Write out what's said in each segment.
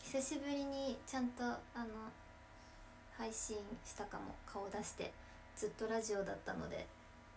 久しぶりにちゃんと配信したかも。顔出して。ずっとラジオだったので。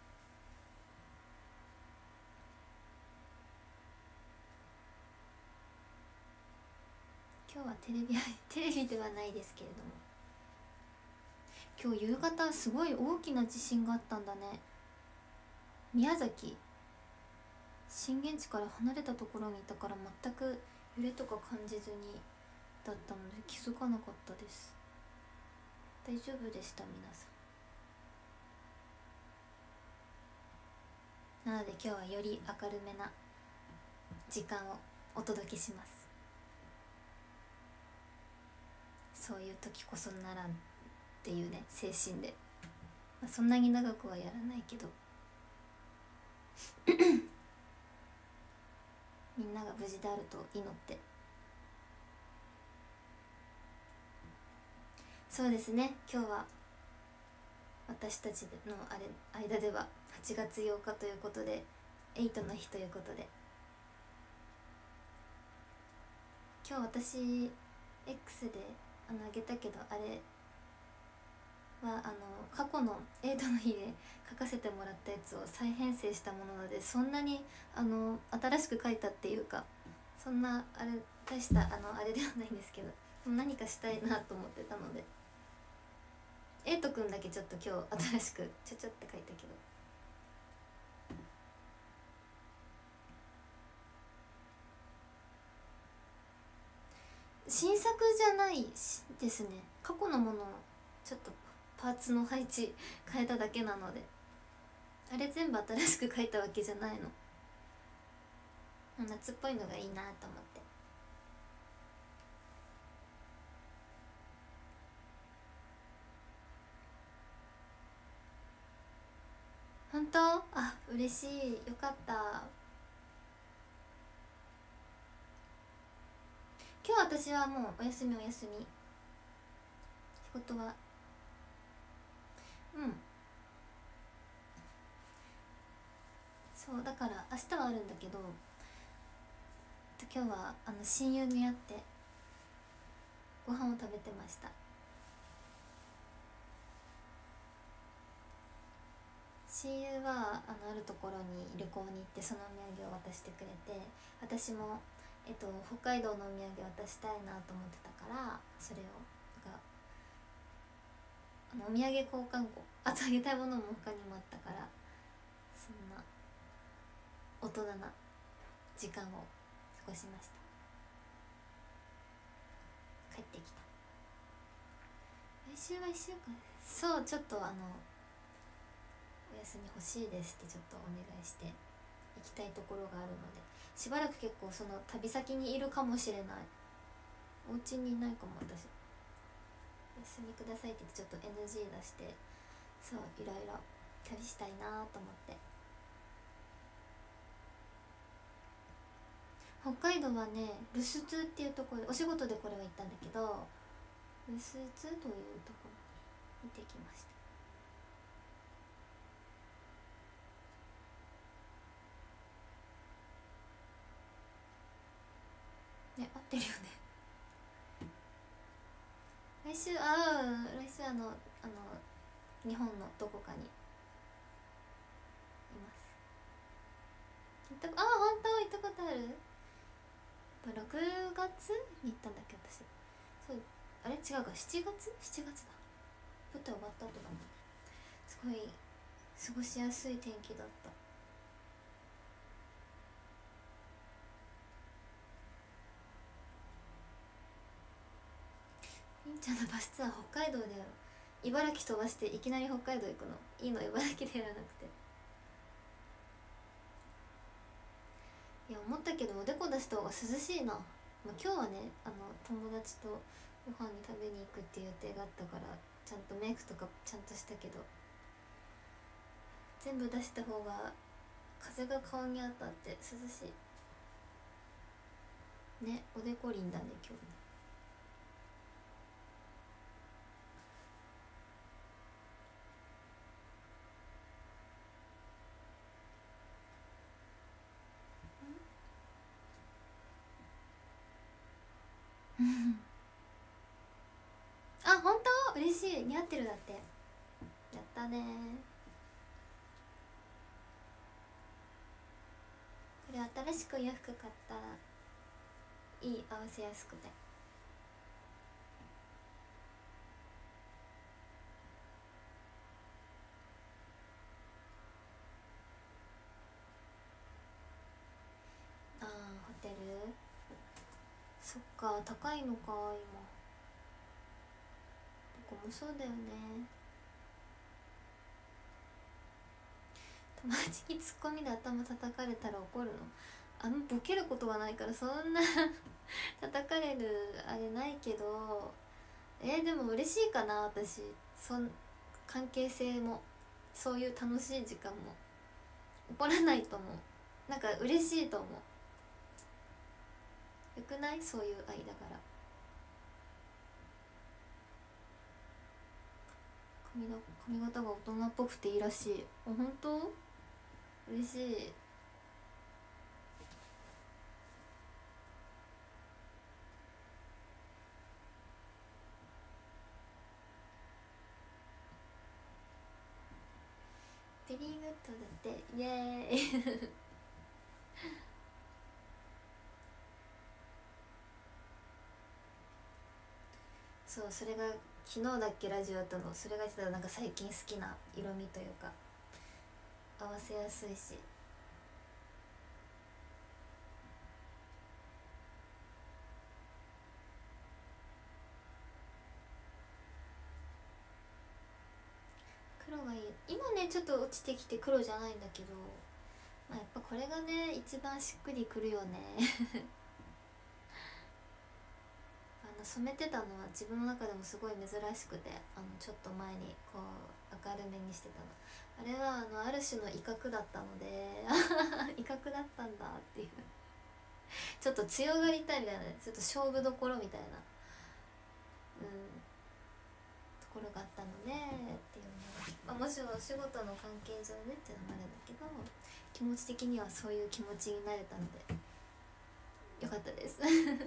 今日はテレビではないですけれども、今日夕方すごい大きな地震があったんだね。宮崎、震源地から離れたところにいたから全く揺れとか感じずにだったので気づかなかったです。大丈夫でした？皆さん。なので今日はより明るめな時間をお届けします。そういう時こそならんっていうね、精神で、そんなに長くはやらないけどみんなが無事であると祈って。そうですね、今日は私たちの間では8月8日ということで、エイトの日ということで、今日私 X であげたけど、あれは過去のエイトの日で書かせてもらったやつを再編成したものなので、そんなに新しく書いたっていうか、そんな大したあれではないんですけど、何かしたいなと思ってたので、エイトくんだけちょっと今日新しくちゃちゃって書いたけど、新作じゃないですね。過去のものをちょっとパーツの配置変えただけなので、あれ全部新しく書いたわけじゃないの。夏っぽいのがいいなと思って。本当？あ、嬉しい、よかった。今日私はもうお休み。仕事はそうだから明日はあるんだけど、今日は親友に会ってご飯を食べてました。親友はあるところに旅行に行って、そのお土産を渡してくれて、私も北海道のお土産渡したいなと思ってたから、それをお土産交換庫、あとあげたいものも他にもあったから、そんな大人な時間を過ごしました。帰ってきた。来週は1週間。そう、ちょっとお休み欲しいですってちょっとお願いして行きたいところがあるので、しばらく結構その旅先にいるかもしれない。お家にいないかも。私お休みくださいって言ってちょっと NG 出して、そういろいろ旅したいなと思って。北海道はね、ルスツっていうところで、お仕事でこれは行ったんだけど、ルスツというところに行ってきました。ね、合ってるよね。来週日本のどこかにいます。本当？行ったことある？6月に行ったんだっけ私。そう、あれ違うか、7月だ。舞台終わった後だもんね。すごい過ごしやすい天気だった。りんちゃんのバスツアー北海道でやろう。茨城飛ばしていきなり北海道行くのいいの？茨城でやらなくて。いや思ったけど、おでこ出した方が涼しいな。今日はね、友達とご飯に食べに行くっていう予定があったから、ちゃんとメイクとかちゃんとしたけど、全部出した方が風が顔に当たって涼しいね。おでこりんだね今日ね。 あ、本当嬉しい。似合ってる。だってやったね。これ新しく洋服買ったらいい、合わせやすくて。あー、ホテル、そっか、高いのか今。どこもそうだよね。友達にツッコミで頭叩かれたら怒るの？ボケることはないからそんな叩かれるあれないけど、でも嬉しいかな。私関係性もそういう楽しい時間も怒らないと思う。なんか嬉しいと思う。よくない？そういう愛だから。髪型が大人っぽくていいらしい。あ、本当？嬉しい。ベリーグッドだって、イエーイそう、それが昨日だっけラジオやったの。それが言ってた、なんか最近好きな色味というか合わせやすいし。黒がいい。今ねちょっと落ちてきて黒じゃないんだけど、まあ、やっぱこれがね一番しっくりくるよね染めてたのは自分の中でもすごい珍しくて、ちょっと前にこう明るめにしてたの。あれはある種の威嚇だったので威嚇だったんだっていうちょっと強がりたいみたいな、ちょっと勝負どころみたいな、ところがあったのでっていうのが、もちろんお仕事の関係上ねっていうのもあるんだけど、気持ち的にはそういう気持ちになれたのでよかったです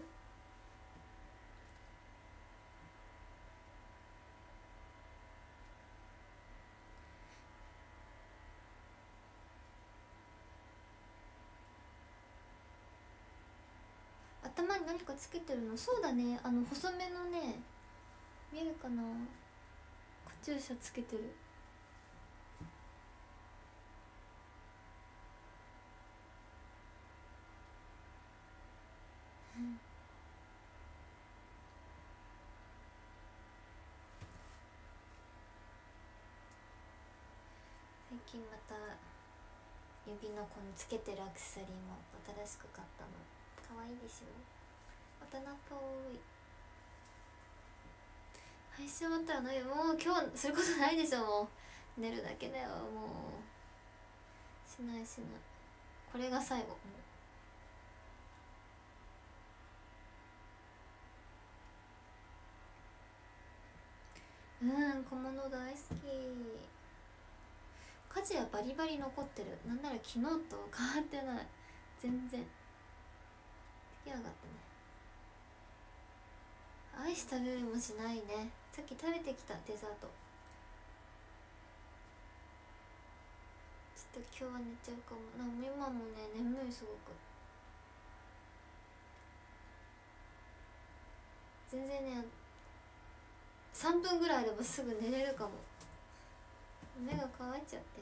頭に何かつけてるの？そうだね、細めのね、見えるかな、カチューシャつけてる。最近また指のこのつけてるアクセサリーも新しく買ったの。可愛いでしょ。大人っぽい。配信終わったらないよ。もう今日することないでしょ。もう寝るだけだよ。もうしないしない。これが最後。も小物大好き。家事はバリバリ残ってる。なんなら昨日と変わってない。全然出来上がったね。アイス食べるもしないね。さっき食べてきたデザート。ちょっと今日は寝ちゃうかも。今もね眠い、すごく。全然ね3分ぐらいあればすぐ寝れるかも。目が乾いちゃって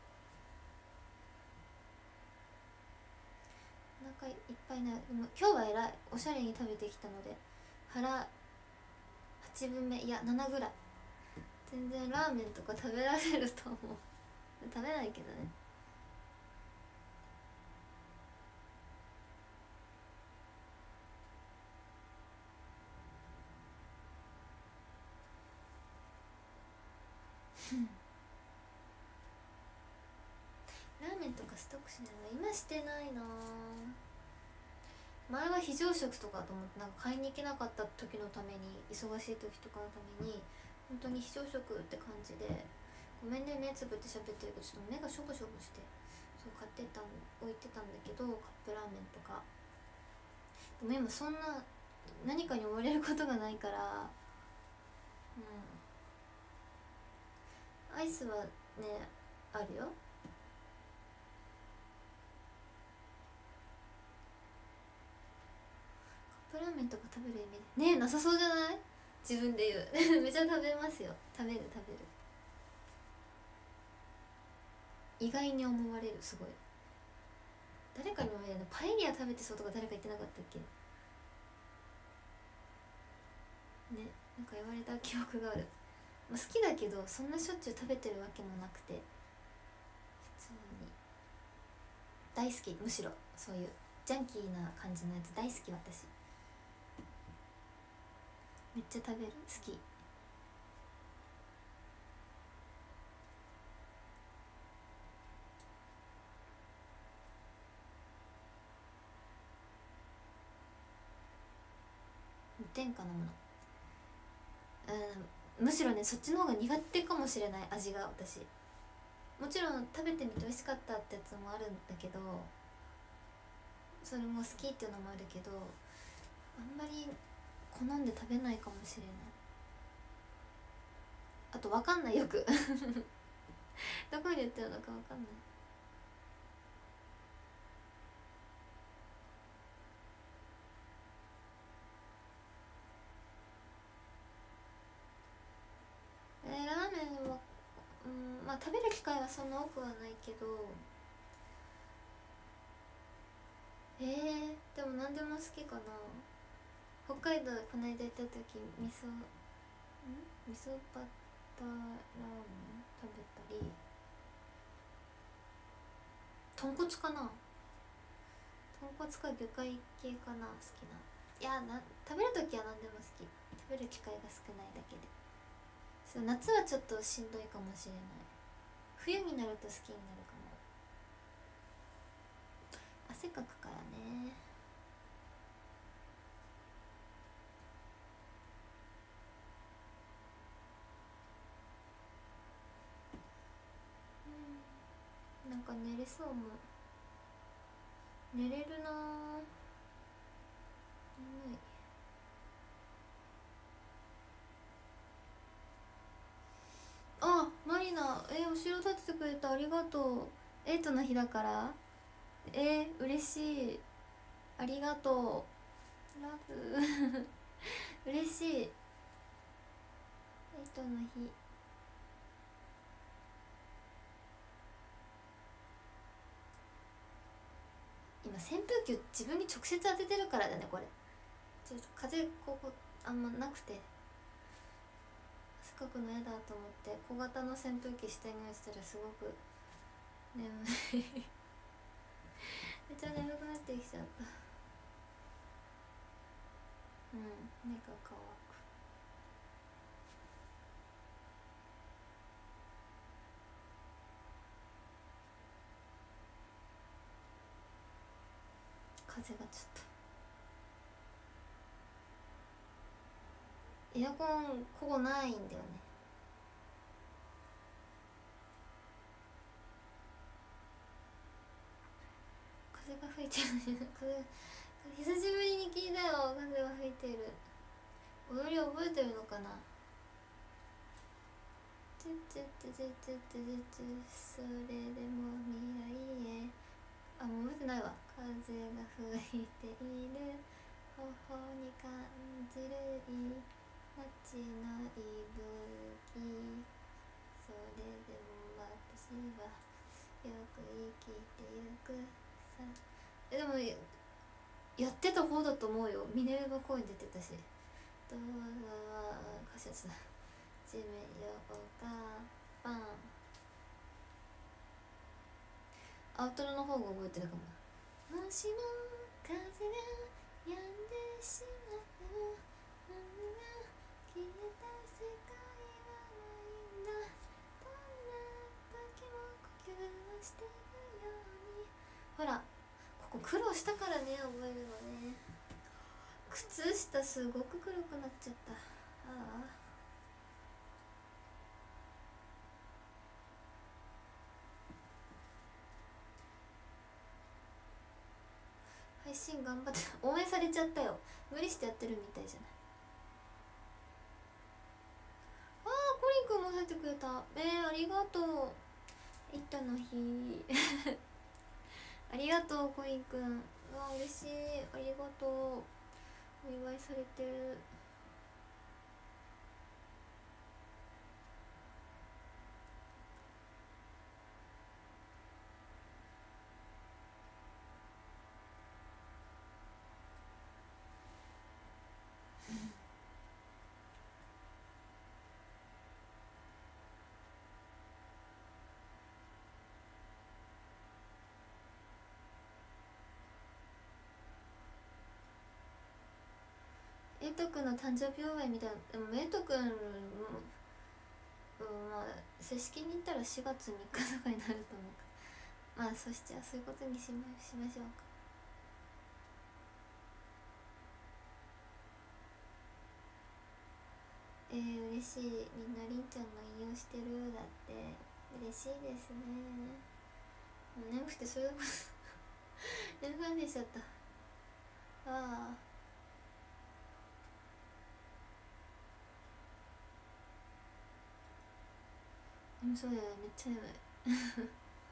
お腹いっぱいな。でも今日は偉い、おしゃれに食べてきたので腹8分目、いや7ぐらい。全然ラーメンとか食べられると思う食べないけどねラーメンとかストックしないの？今してないな。前は非常食とかと思って、なんか買いに行けなかった時のために、忙しい時とかのために本当に非常食って感じで、ごめんね目つぶって喋ってるけどちょっと目がしょぼしょぼして、そう買ってた置いてたんだけど、カップラーメンとか。でも今そんな何かに追われることがないから。アイスはねあるよ。カップラーメンとか食べるイメージねえなさそうじゃない？自分で言うめちゃ食べますよ。食べる。意外に思われる。すごい誰かにも言われる。パエリア食べてそうとか誰か言ってなかったっけね。なんか言われた記憶がある。まあ、好きだけどそんなしょっちゅう食べてるわけもなくて、普通に大好き。むしろそういうジャンキーな感じのやつ大好き。私めっちゃ食べる。好き。無添加のもの、むしろねそっちの方が苦手かもしれない。味が。私もちろん食べてみて美味しかったってやつもあるんだけど、それも好きっていうのもあるけど、あんまり好んで食べないかもしれない。あと分かんない。よくどこに売ってるのか分かんない。ラーメンはまあ食べる機会はそんな多くはないけど、でも何でも好きかな。北海道この間行った時味噌バターラーメン食べたり、豚骨かな。豚骨か魚介系かな。好きな。いや食べる時は何でも好き。食べる機会が少ないだけで。そう夏はちょっとしんどいかもしれない。冬になると好きになるかも。汗かくからね。なんか寝れそうも。寝れるな。眠い。あ、マリナ、後ろ立ててくれてありがとう。エイトの日だから。嬉しい。ありがとう。ラブ嬉しい。エイトの日。今扇風機を自分に直接当ててるからだねこれ。ちょっと風ここあんまなくて汗かくの嫌だと思って小型の扇風機下に置いてたらすごく眠いめっちゃ眠くなってきちゃった。目が乾く。風がちょっとエアコンここないんだよね。風が吹いてる久しぶりに聞いたよ。風が吹いてる。踊り覚えてるのかな。それでも未来へ。あ、もう覚えてないわ。風が吹いている頬に感じる街の息吹。それでも私はよく生きてゆくさ。でもやってた方だと思うよ。ミネルヴァ公園出てたし。どうぞ歌詞やつだ。地面ようかパン。アウトロの方が覚えてるかも。もしも風が止んでしまっても雨が消えた世界はないんだ。どんな時も呼吸をしているように。ほらここ苦労したからね覚えるのね。靴下すごく黒くなっちゃった。ああ配心頑張って応援されちゃったよ。無理してやってるみたいじゃない。あー、コリンくんも入ってくれた。ありがとう。いったの日ありがとうコリンくん。うわ嬉しい、ありがとう。お祝いされてる。エイトくんの誕生日祝いみたいな。でもエイトくん、まあ正式に言ったら4月3日とかになると思うから、まあそしてそういうことにしましょうか。嬉しい。みんなりんちゃんが引用してるだって。嬉しいですね。もう眠くてそれどころ眠くなってきちゃった。ああ、そうだよね、めっちゃ眠い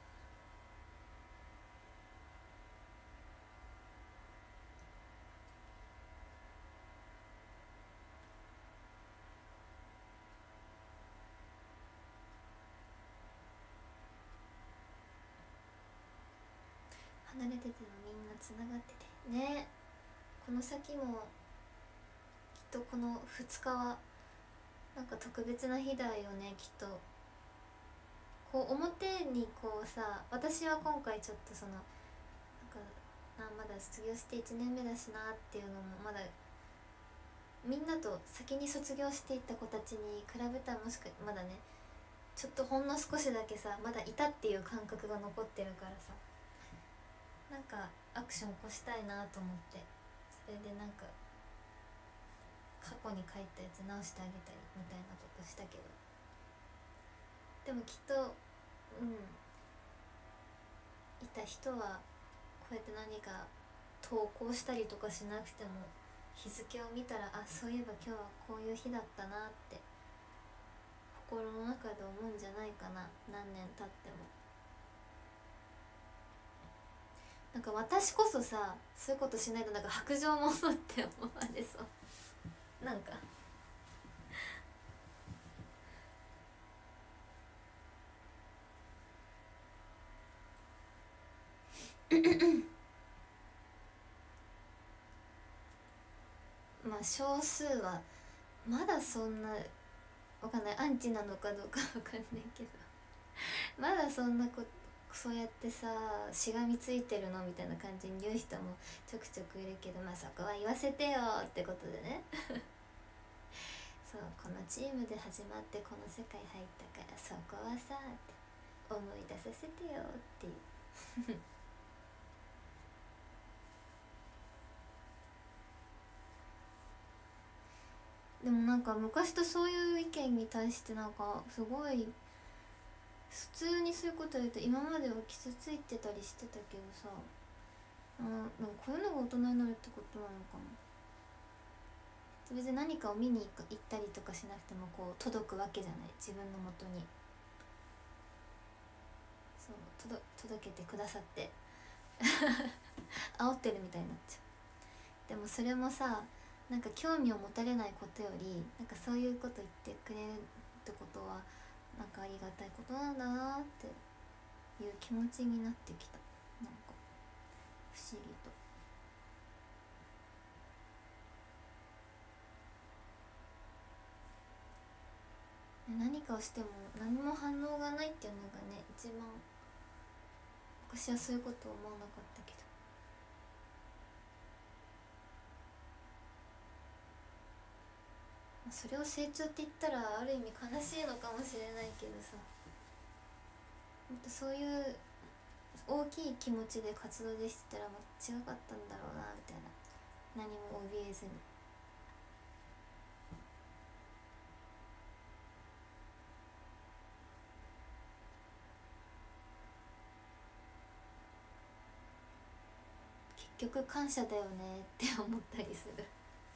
離れててもみんなつながっててね。この先もきっとこの2日はなんか特別な日だよね、きっと。こう表にこうさ、私は今回ちょっとそのなんかまだ卒業して1年目だしなっていうのもまだみんなと先に卒業していった子たちに比べたらもしかまだね、ちょっとほんの少しだけさまだいたっていう感覚が残ってるからさ、なんかアクション起こしたいなと思って、それでなんか過去に書いたやつ直してあげたりみたいなことしたけど、でもきっといた人はこうやって何か投稿したりとかしなくても日付を見たら、あ、そういえば今日はこういう日だったなって心の中で思うんじゃないかな、何年経っても。なんか私こそさ、そういうことしないとなんか白状者って思われそう。なんかまあ少数はまだそんな、わかんない、アンチなのかどうかわかんないけどまだそんなそうやってさしがみついてるのみたいな感じに言う人もちょくちょくいるけど、まあそこは言わせてよってことでねそう、このチームで始まってこの世界入ったからそこはさって思い出させてよっていうでもなんか昔とそういう意見に対してなんかすごい普通にそういうこと言うと今までは傷ついてたりしてたけどさ、なんかこういうのが大人になるってことなのかな。別に何かを見に行ったりとかしなくてもこう届くわけじゃない、自分のもとに。そう届けてくださって煽ってるみたいになっちゃう。でもそれもさ、なんか興味を持たれないことよりなんかそういうこと言ってくれるってことはなんかありがたいことなんだなっていう気持ちになってきた。なんか不思議と。何かをしても何も反応がないっていうのがね、一番昔はそういうこと思わなかったけど、それを成長って言ったらある意味悲しいのかもしれないけどさ、ほんとそういう大きい気持ちで活動でしてたら違かったんだろうなみたいな、何も怯えずに。結局感謝だよねって思ったりする。や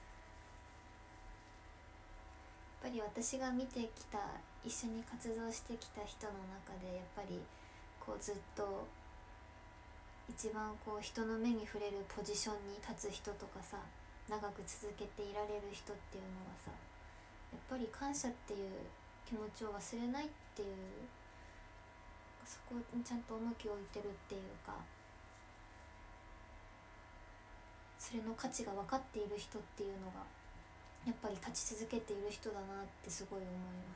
っぱり私が見てきた、一緒に活動してきた人の中でやっぱりこうずっと一番こう人の目に触れるポジションに立つ人とかさ、長く続けていられる人っていうのはさ、やっぱり感謝っていう気持ちを忘れないっていう、そこにちゃんと重きを置いてるっていうか、それの価値が分かっている人っていうのがやっぱり立ち続けている人だなってすごい思います。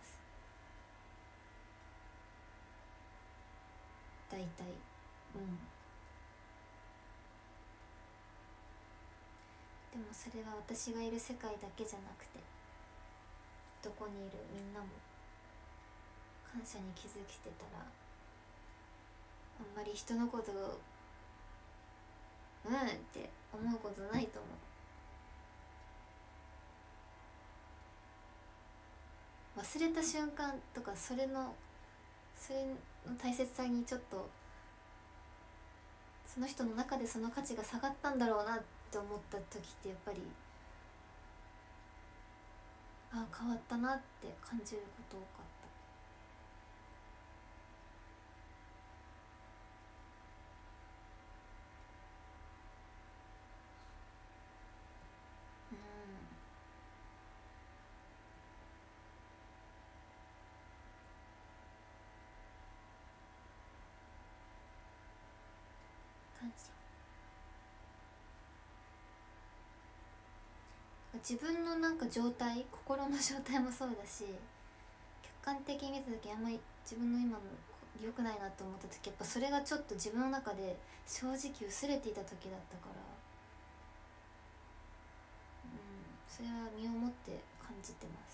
大体でもそれは私がいる世界だけじゃなくて、どこにいるみんなも感謝に気づきてたら、あんまり人のことをって思うことないと思う。忘れた瞬間とか、それの大切さにちょっと、その人の中でその価値が下がったんだろうなって思った時ってやっぱり、ああ変わったなって感じること多かった。感謝、自分のなんか状態、心の状態もそうだし、客観的に見た時あんまり自分の今の良くないなと思った時、やっぱそれがちょっと自分の中で正直薄れていた時だったから、それは身をもって感じてます。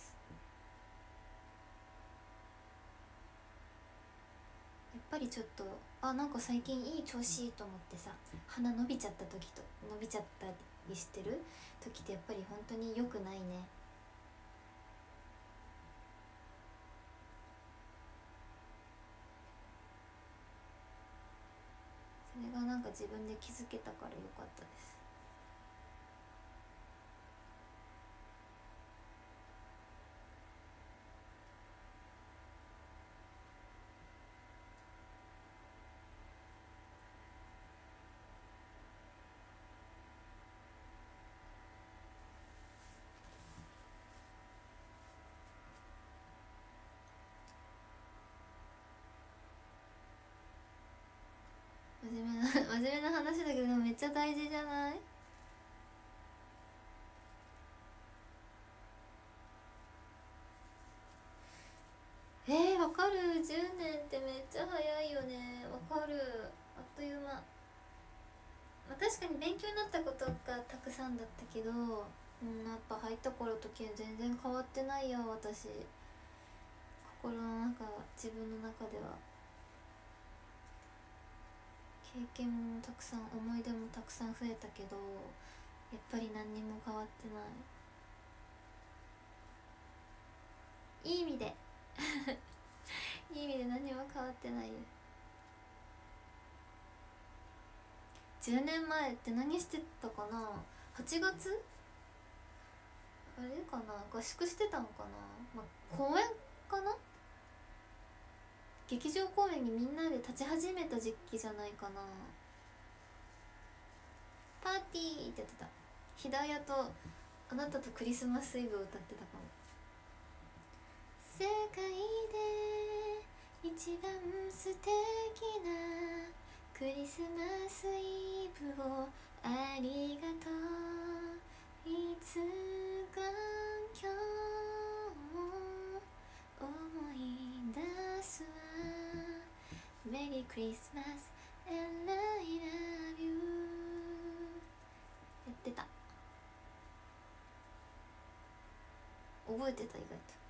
やっぱりちょっとなんか最近いい調子いいと思ってさ、鼻伸びちゃった時と伸びちゃったりしてる時ってやっぱり本当に良くないね。それがなんか自分で気づけたから良かったです。真面目な話だけど、でもめっちゃ大事じゃない？わかる。10年ってめっちゃ早いよね。わかる。あっという間。確かに勉強になったことがたくさんだったけど、やっぱ入った頃と全然変わってないや私。心の中は、自分の中では経験もたくさん、思い出もたくさん増えたけど、やっぱり何にも変わってない。いい意味でいい意味で何も変わってないよ。10年前って何してたかな。8月あれかな、合宿してたんかな、公演かな、劇場公演にみんなで立ち始めた時期じゃないかな。パーティーってやってた。ヒダヤとあなたとクリスマスイブを歌ってたかも。世界で一番素敵なクリスマスイブをありがとう、いつか今日思い出すわ、メリークリスマス and I love you やってた。覚えてた。意外と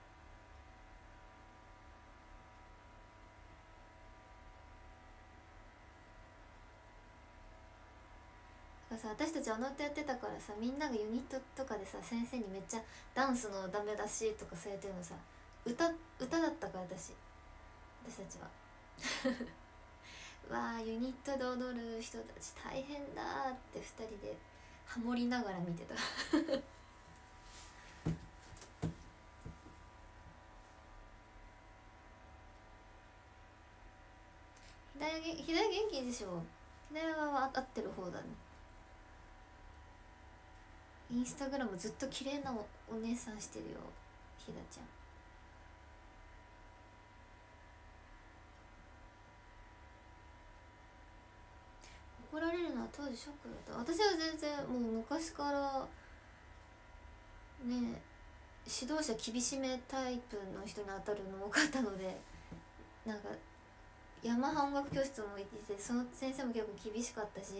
さ、私たちあの歌やってたからさ、みんながユニットとかでさ、先生にめっちゃダンスのダメ出しとかされてるのさ、歌だったから。私たちはわあユニットで踊る人たち大変だーって2人でハモりながら見てた左元気でしょ。左は合ってる方だね。インスタグラムずっと綺麗なお姉さんしてるよひだちゃん。怒られるのは当時ショックだった。私は全然もう昔からね指導者厳しめタイプの人に当たるの多かったので、なんかヤマハ音楽教室も行っててその先生も結構厳しかったし、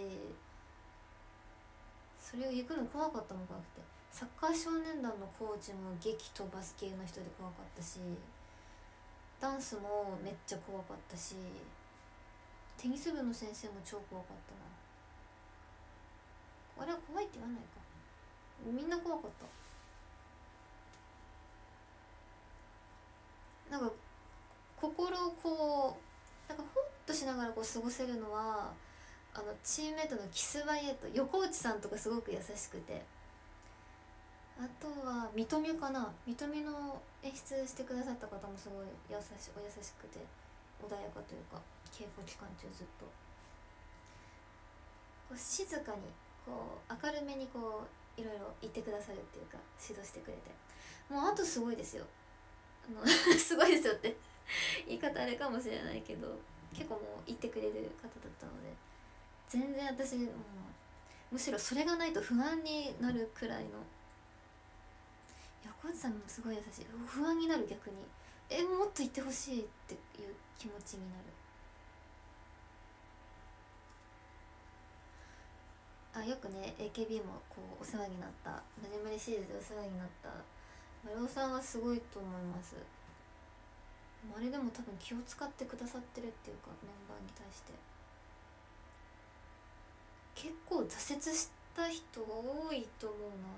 それを行くの怖かったもん。怖くてサッカー少年団のコーチも激とバス系の人で怖かったし、ダンスもめっちゃ怖かったし、テニス部の先生も超怖かったな。あれは怖いって言わないか、みんな怖かった。なんか心をこうなんかほっとしながらこう過ごせるのはチームメイトのキスバイエット横内さんとかすごく優しくて、あとはみとみかな、みとみの演出してくださった方もすごいお優しくて穏やかというか、稽古期間中ずっとこう静かにこう明るめにこういろいろ言ってくださるっていうか指導してくれて、もうあとすごいですよすごいですよって言い方あれかもしれないけど結構もう言ってくれる方だったので、全然私もうむしろそれがないと不安になるくらいの。横内さんもすごい優しい。不安になる逆に。もっと言ってほしいっていう気持ちになる。よくね AKB もこうお世話になったマジマリシリーズでお世話になった丸尾さんはすごいと思います。あれでも多分気を使ってくださってるっていうかメンバーに対して結構挫折した人多いと思うな。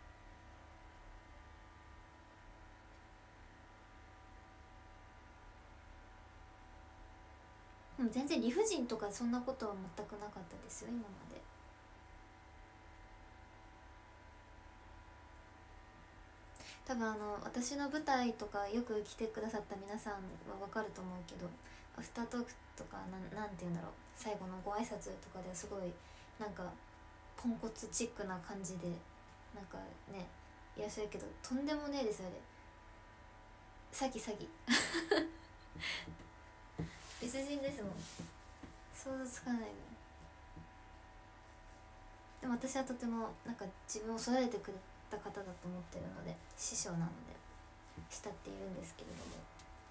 でも全然理不尽とかそんなことは全くなかったですよ今まで。多分私の舞台とかよく来てくださった皆さんは分かると思うけど、アフタートークとかなんて言うんだろう、最後のご挨拶とかではすごいなんかポンコツチックな感じでなんかねいらっしゃるけど、とんでもねえですよあれ。詐欺別人ですもん。想像つかないもん。でも私はとてもなんか自分を育ててくれた方だと思ってるので、師匠なので慕っているんですけれども、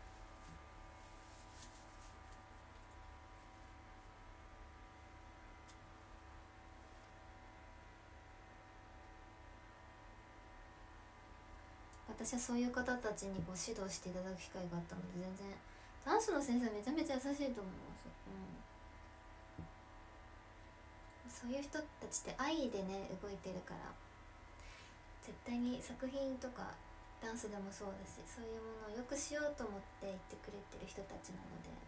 私はそういう方たちにこう指導していただく機会があったので、全然ダンスの先生めちゃめちゃ優しいと思います。そういう人たちって愛でね動いてるから、絶対に作品とかダンスでもそうだし、そういうものをよくしようと思って言ってくれてる人たちなので。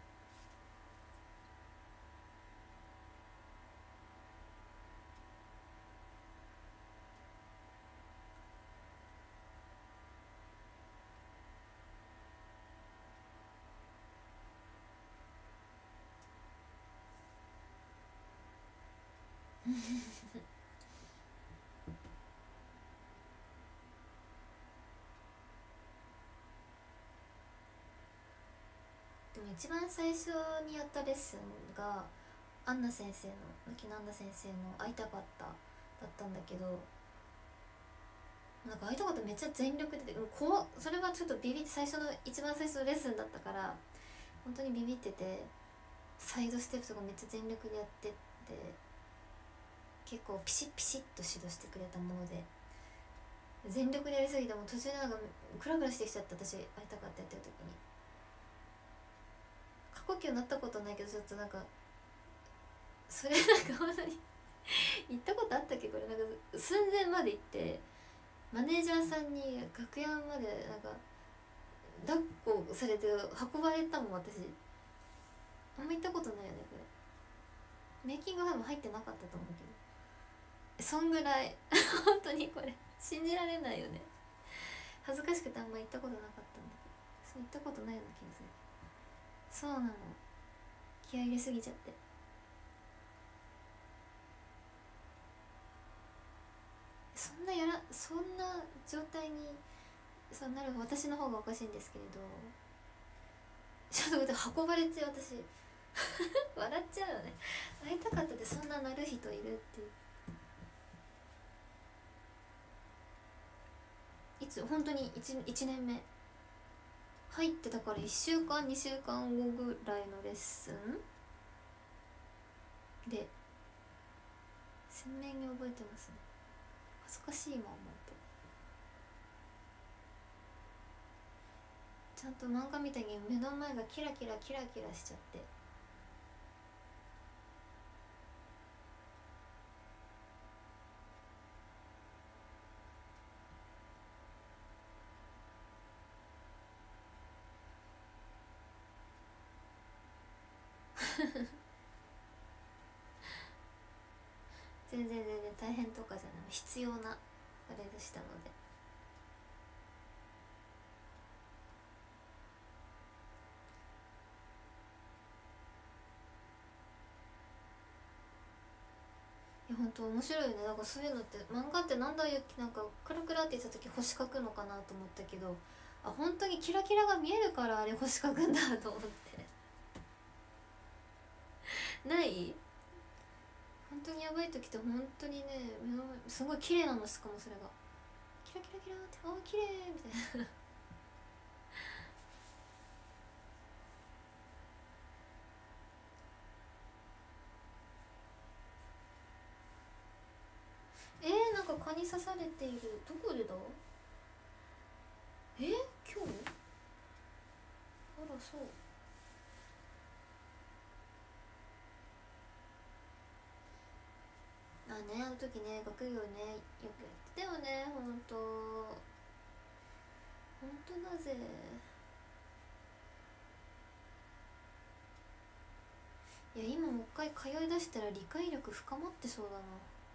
でも一番最初にやったレッスンがアンナ先生の牧野アンナ先生の「会いたかった」だったんだけど、なんか会いたかっためっちゃ全力でそれはちょっとビビって、一番最初のレッスンだったから本当にビビってて、サイドステップとかめっちゃ全力でやってって、結構ピシッピシッと指導してくれたもので、全力でやりすぎても途中でなんかクラクラしてきちゃって、私会いたかったやってる時に過呼吸になったことないけど、ちょっとなんかそれなんか本当に行ったことあったっけこれ、なんか寸前まで行ってマネージャーさんに楽屋までなんか抱っこされて運ばれたもん私。あんま行ったことないよねこれ。 メイキング多分入ってなかったと思うけど、そんぐらい本当にこれ信じられないよね。恥ずかしくてあんま行ったことなかったんだけど、そう行ったことないような気がする。そうなの、気合い入れすぎちゃって。そんな状態にそうなる私の方がおかしいんですけれど、ちょっと待って、運ばれて私笑っちゃうよね。会いたかったでそんななる人いるっていう。いつ本当に 1年目入ってたから、1週間2週間後ぐらいのレッスンで鮮明に覚えてますね。恥ずかしい今思うと。ちゃんと漫画みたいに目の前がキラキラキラキラしちゃって全然大変とかじゃない、必要なあれでしたので。いや本当面白いよね。なんかそういうのって、漫画ってなんだよ、なんかクラクラって言った時星描くのかなと思ったけど、あ、本当にキラキラが見えるからあれ星描くんだと思ってない本当にやばい時って本当にね、目の前すごい綺麗なの、しかもそれがキラキラキラって、あー綺麗みたいななんか蚊に刺されている。どこでだ。今日、あらそう。あね、あの時ね、学業ねよくやってたよね。ほんとほんとだぜ。いや今もう一回通いだしたら理解力深まってそうだな。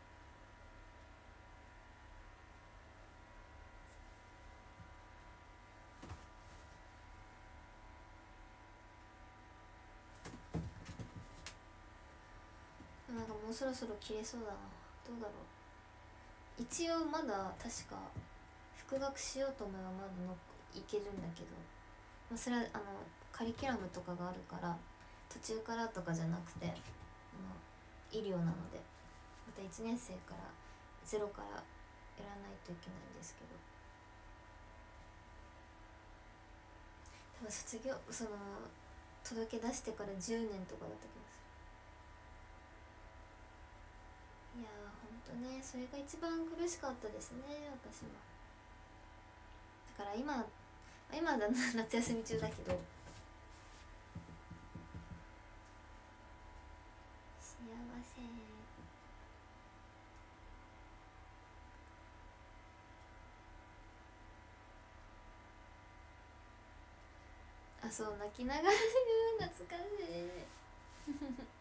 なんかもうそろそろ切れそうだな。どうだろう。一応まだ確か復学しようと思えばまだいけるんだけど、まあ、それはカリキュラムとかがあるから途中からとかじゃなくて、医療なのでまた1年生からゼロからやらないといけないんですけど、多分卒業届け出してから10年とかだった気がする。いやーほんとね、それが一番苦しかったですね、私は。だから今だ夏休み中だけど、幸せ。あ、そう泣きながら懐かしい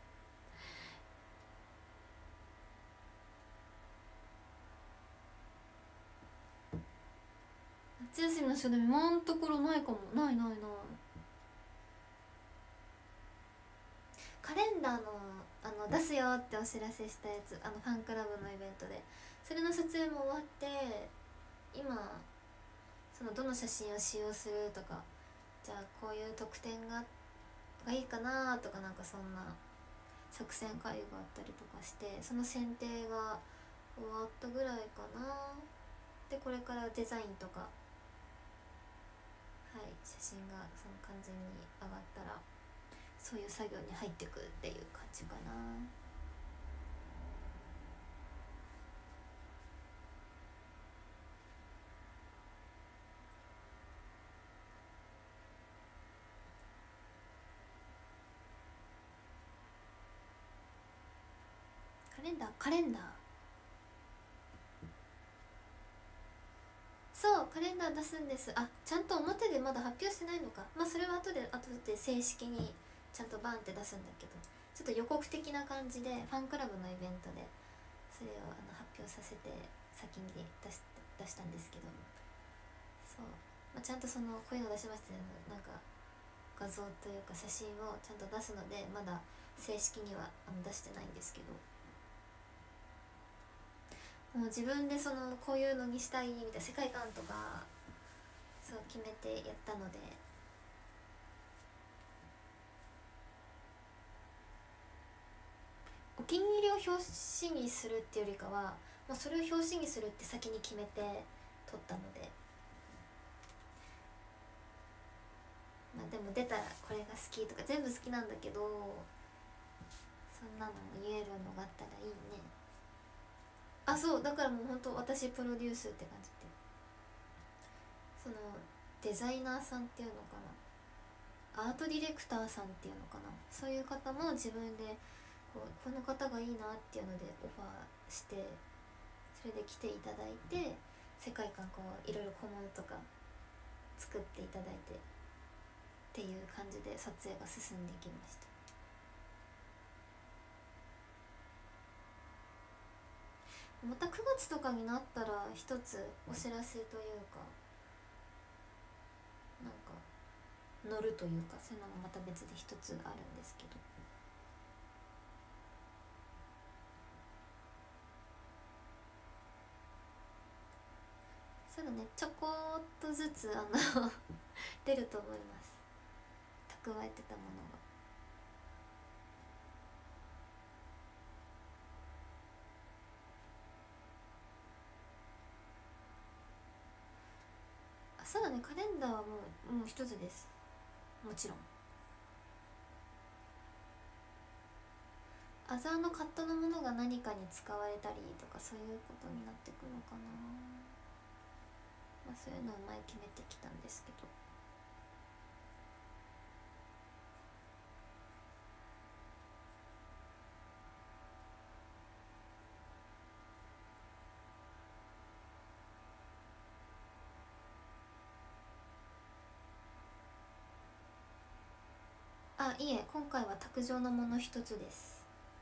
夏休みの書で今のところないかも。ないカレンダーの出すよってお知らせしたやつ、ファンクラブのイベントでそれの撮影も終わって、今どの写真を使用するとか、じゃあこういう特典がいいかなとか、なんかそんな作戦会議があったりとかして、その選定が終わったぐらいかな。でこれからデザインとか、はい、写真が完全に上がったらそういう作業に入ってくっていう感じかな。カレンダー、そうカレンダー出すんです。あ、ちゃんと表でまだ発表してないのか。まあそれは後で正式にちゃんとバンって出すんだけど、 ちょっと予告的な感じでファンクラブのイベントでそれを発表させて先に出したんですけど、そう、まあ、ちゃんとそのこういうの出しましたね、なんか画像というか写真をちゃんと出すのでまだ正式には出してないんですけど、もう自分でそのこういうのにしたいみたいな世界観とかそう決めてやったので、お気に入りを表紙にするっていうよりかはもうそれを表紙にするって先に決めて撮ったので、まあでも出たらこれが好きとか全部好きなんだけど、そんなのも言えるのがあったらいいね。あ、そうだからもうほんと私プロデュースって感じで、そのデザイナーさんっていうのかな、アートディレクターさんっていうのかな、そういう方も自分でこの方がいいなっていうのでオファーして、それで来ていただいて世界観こういろいろ小物とか作っていただいてっていう感じで撮影が進んできました。また9月とかになったら一つお知らせというかなんか乗るというかそういうのもまた別で一つあるんですけど、そうだね、ちょこっとずつ出ると思います、蓄えてたものが。あ、そうだね、カレンダーはもう一つです、もちろん。アザーのカットのものが何かに使われたりとかそういうことになってくのかな、まあそういうのを前決めてきたんですけど、あ、いえ、今回は卓上のもの一つです。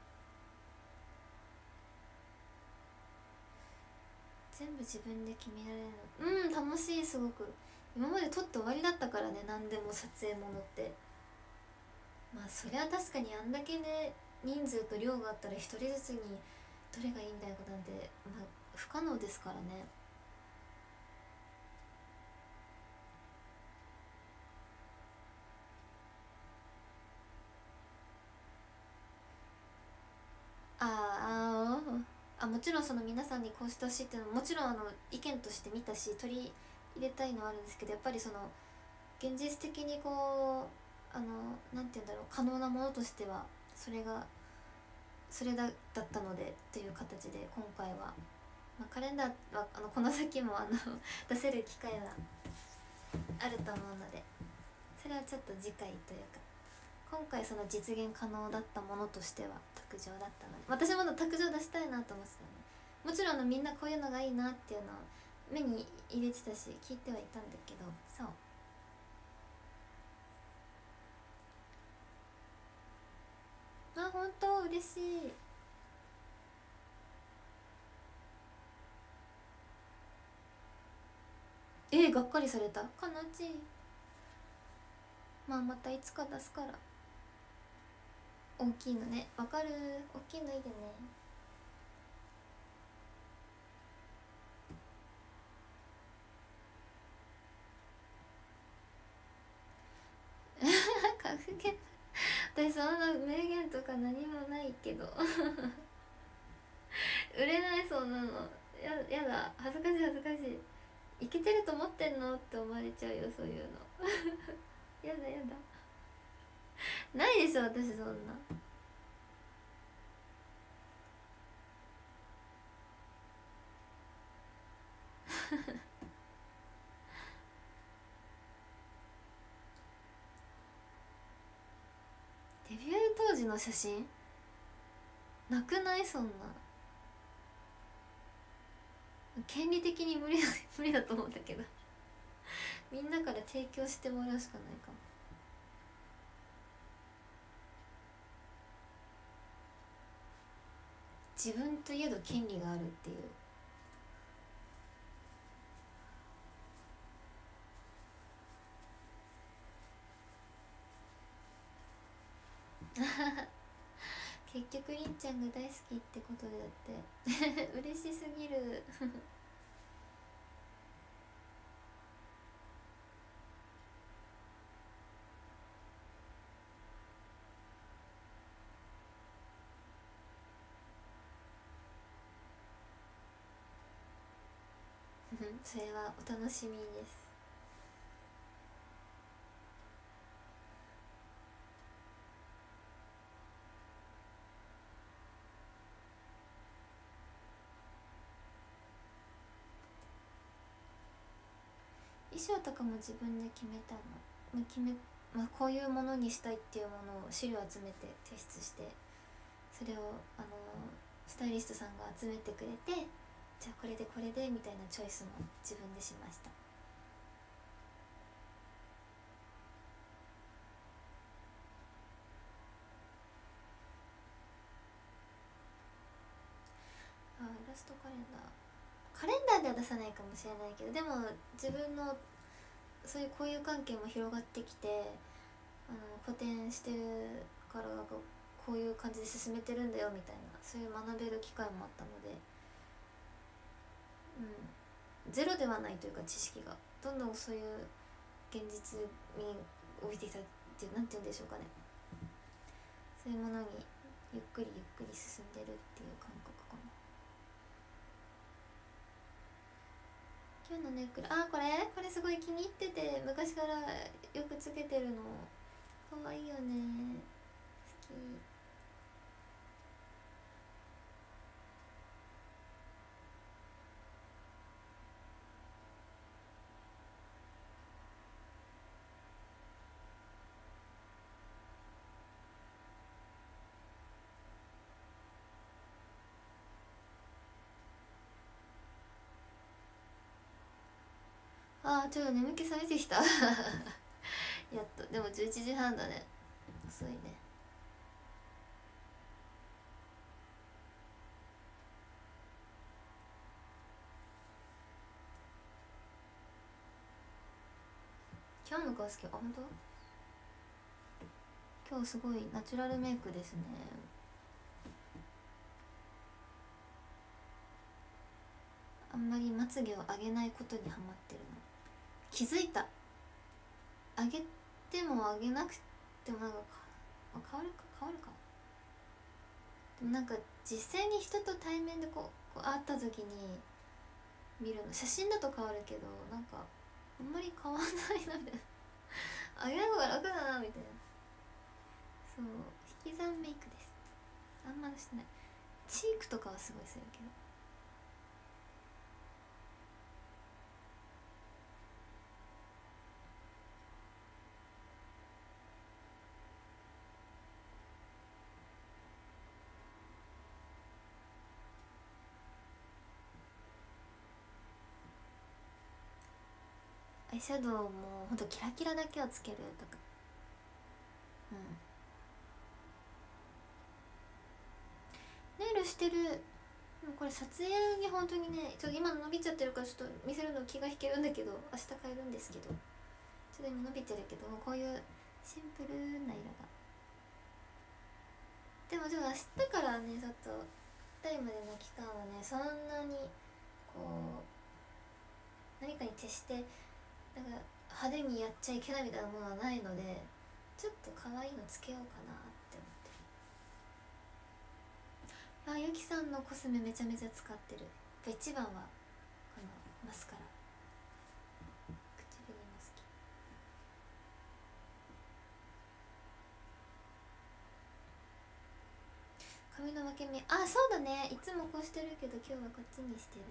全部自分で決められるの、楽しい、すごく。今まで撮って終わりだったからね、何でも撮影ものって。まあそりゃ確かにあんだけね人数と量があったら一人ずつにどれがいいんだよなんて、まあ、不可能ですからね。もちろんその皆さんにこうしてほしいっていうのはもちろん意見として見たし取り入れたいのはあるんですけど、やっぱりその現実的にこうなんて言うんだろう、可能なものとしてはそれだったのでという形で今回は、まあ、カレンダーはこの先も出せる機会はあると思うので、それはちょっと次回というか、今回その実現可能だったものとしては卓上だったので、私も卓上出したいなと思ってたね。もちろんみんなこういうのがいいなっていうのを目に入れてたし聞いてはいたんだけど、そう、あ、本当嬉しい。がっかりされた、悲しい。まあまたいつか出すから。大きいのね、わかる、大きいのいいよね。格言、私そんな名言とか何もないけど売れない、そんなの。やだ、恥ずかしい恥ずかしい。いけてると思ってんのって思われちゃうよ、そういうのやだやだ、ないでしょ私そんなデビュー当時の写真なくない？そんな権利的に無理無理だと思うんだけどみんなから提供してもらうしかないかも。 自分といえど権利があるっていう。結局りんちゃんが大好きってことでだって嬉しすぎる。それはお楽しみです。衣装とかも自分で決めたの。こういうものにしたいっていうものを資料集めて提出して、それをスタイリストさんが集めてくれて、じゃあこれでこれでみたいなチョイスも自分でしました。イラストカレンダーでは出さないかもしれないけど、でも自分のそういう交友関係も広がってきて、個展してるからこういう感じで進めてるんだよみたいな、そういう学べる機会もあったので、ゼロではないというか、知識がどんどんそういう現実に置いてきたっていう、なんて言うんでしょうかね、そういうものにゆっくりゆっくり進んでるっていう感覚かな。今日のネックレス、これすごい気に入ってて、昔からよくつけてるの。かわいいよね、好き。ちょっと眠気覚めてきた。やっと。でも11時半だね、遅いね。今日の顔好き。本当？今日すごいナチュラルメイクですね。あんまりまつげを上げないことにハマってるの。気づいた。上げても上げなくてもなんか変わるか。でもなんか実際に人と対面でこう会った時に見るの、写真だと変わるけど、なんかあんまり変わんないなみたいな。上げない方が楽だなみたいな。そう、引き算メイクです。あんましてない。チークとかはすごいするけど。アイシャドウもほんとキラキラだけをつけるとか。ネイルしてる。でもこれ撮影に本当にね、ちょっと今伸びちゃってるからちょっと見せるの気が引けるんだけど、明日変えるんですけど、ちょっと今伸びてるけど、こういうシンプルな色が。でもちょっと明日からね、ちょっとタイまでの期間はね、そんなにこう何かに徹してなんか派手にやっちゃいけないみたいなものはないので、ちょっと可愛いのつけようかなって思ってる。ゆきさんのコスメめちゃめちゃ使ってる。一番はこのマスカラ、唇も好き。髪の分け目、そうだね、いつもこうしてるけど今日はこっちにしてる。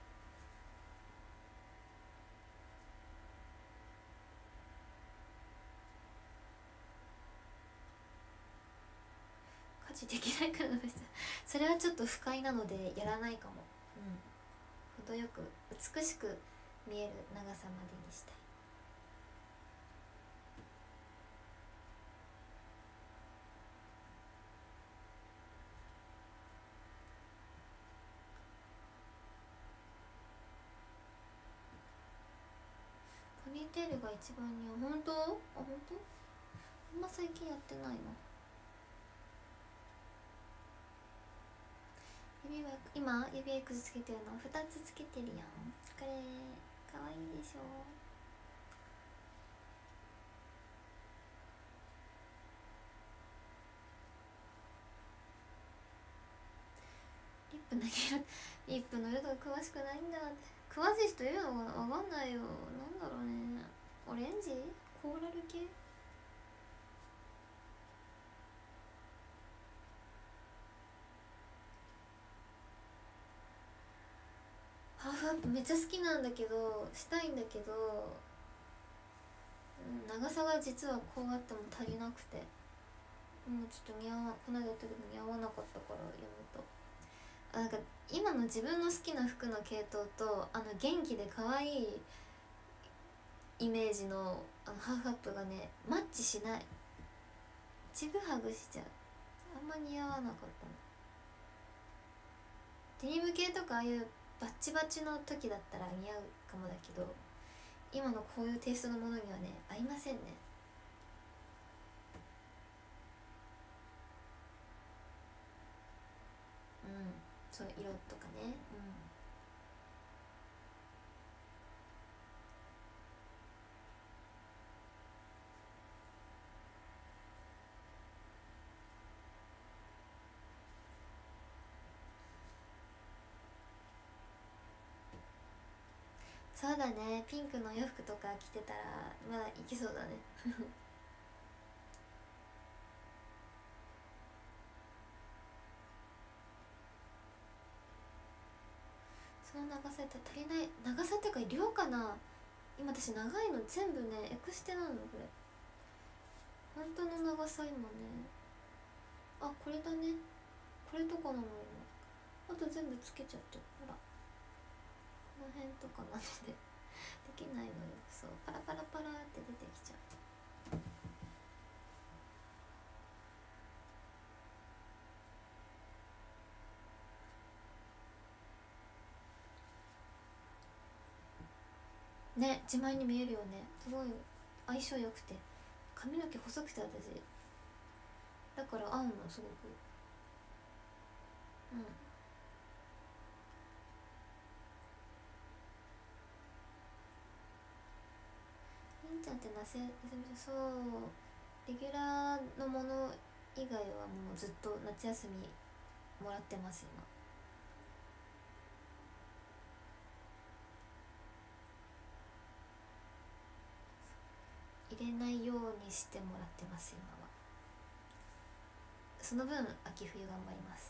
家事できないからそれはちょっと不快なのでやらないかも。程よく美しく見える長さまでにしたい。 ポニーテールが一番似合う。本当？あ、本当？あんま最近やってないな。指は今指いくつつけてるの？2つつけてるやん。これかわいいでしょ。リップ投げる。リップの色とか詳しくないんだ。詳しい人いるのかな。わかんないよ。なんだろうね。オレンジ？コーラル系？ハーフアップめっちゃ好きなんだけど、したいんだけど、長さが実はこうあっても足りなくて、もうちょっとこの間やったけど似合わなかったからやめた。なんか今の自分の好きな服の系統と元気で可愛いイメージのハーフアップがねマッチしない。ちぐはぐしちゃう。あんま似合わなかったな。デニム系とかああいうバッチバチの時だったら似合うかもだけど、今のこういうテイストのものにはね合いませんね。うん、そう色とかね。そうだね、ピンクの洋服とか着てたらまだいけそうだね。その長さやったら足りない。長さっていうか量かな。今私長いの全部ねエクステなのこれ。本当の長さ今ね、あこれだね。これとかなの今。あと全部つけちゃってる。ほらこの辺とかなのでできないのよ。そうパラパラパラって出てきちゃう。ね、自前に見えるよね。すごい相性良くて、髪の毛細くて私だから合うのすごく。うん。りんちゃんってそうレギュラーのもの以外はもうずっと夏休みもらってます今。入れないようにしてもらってます今は。その分秋冬頑張ります。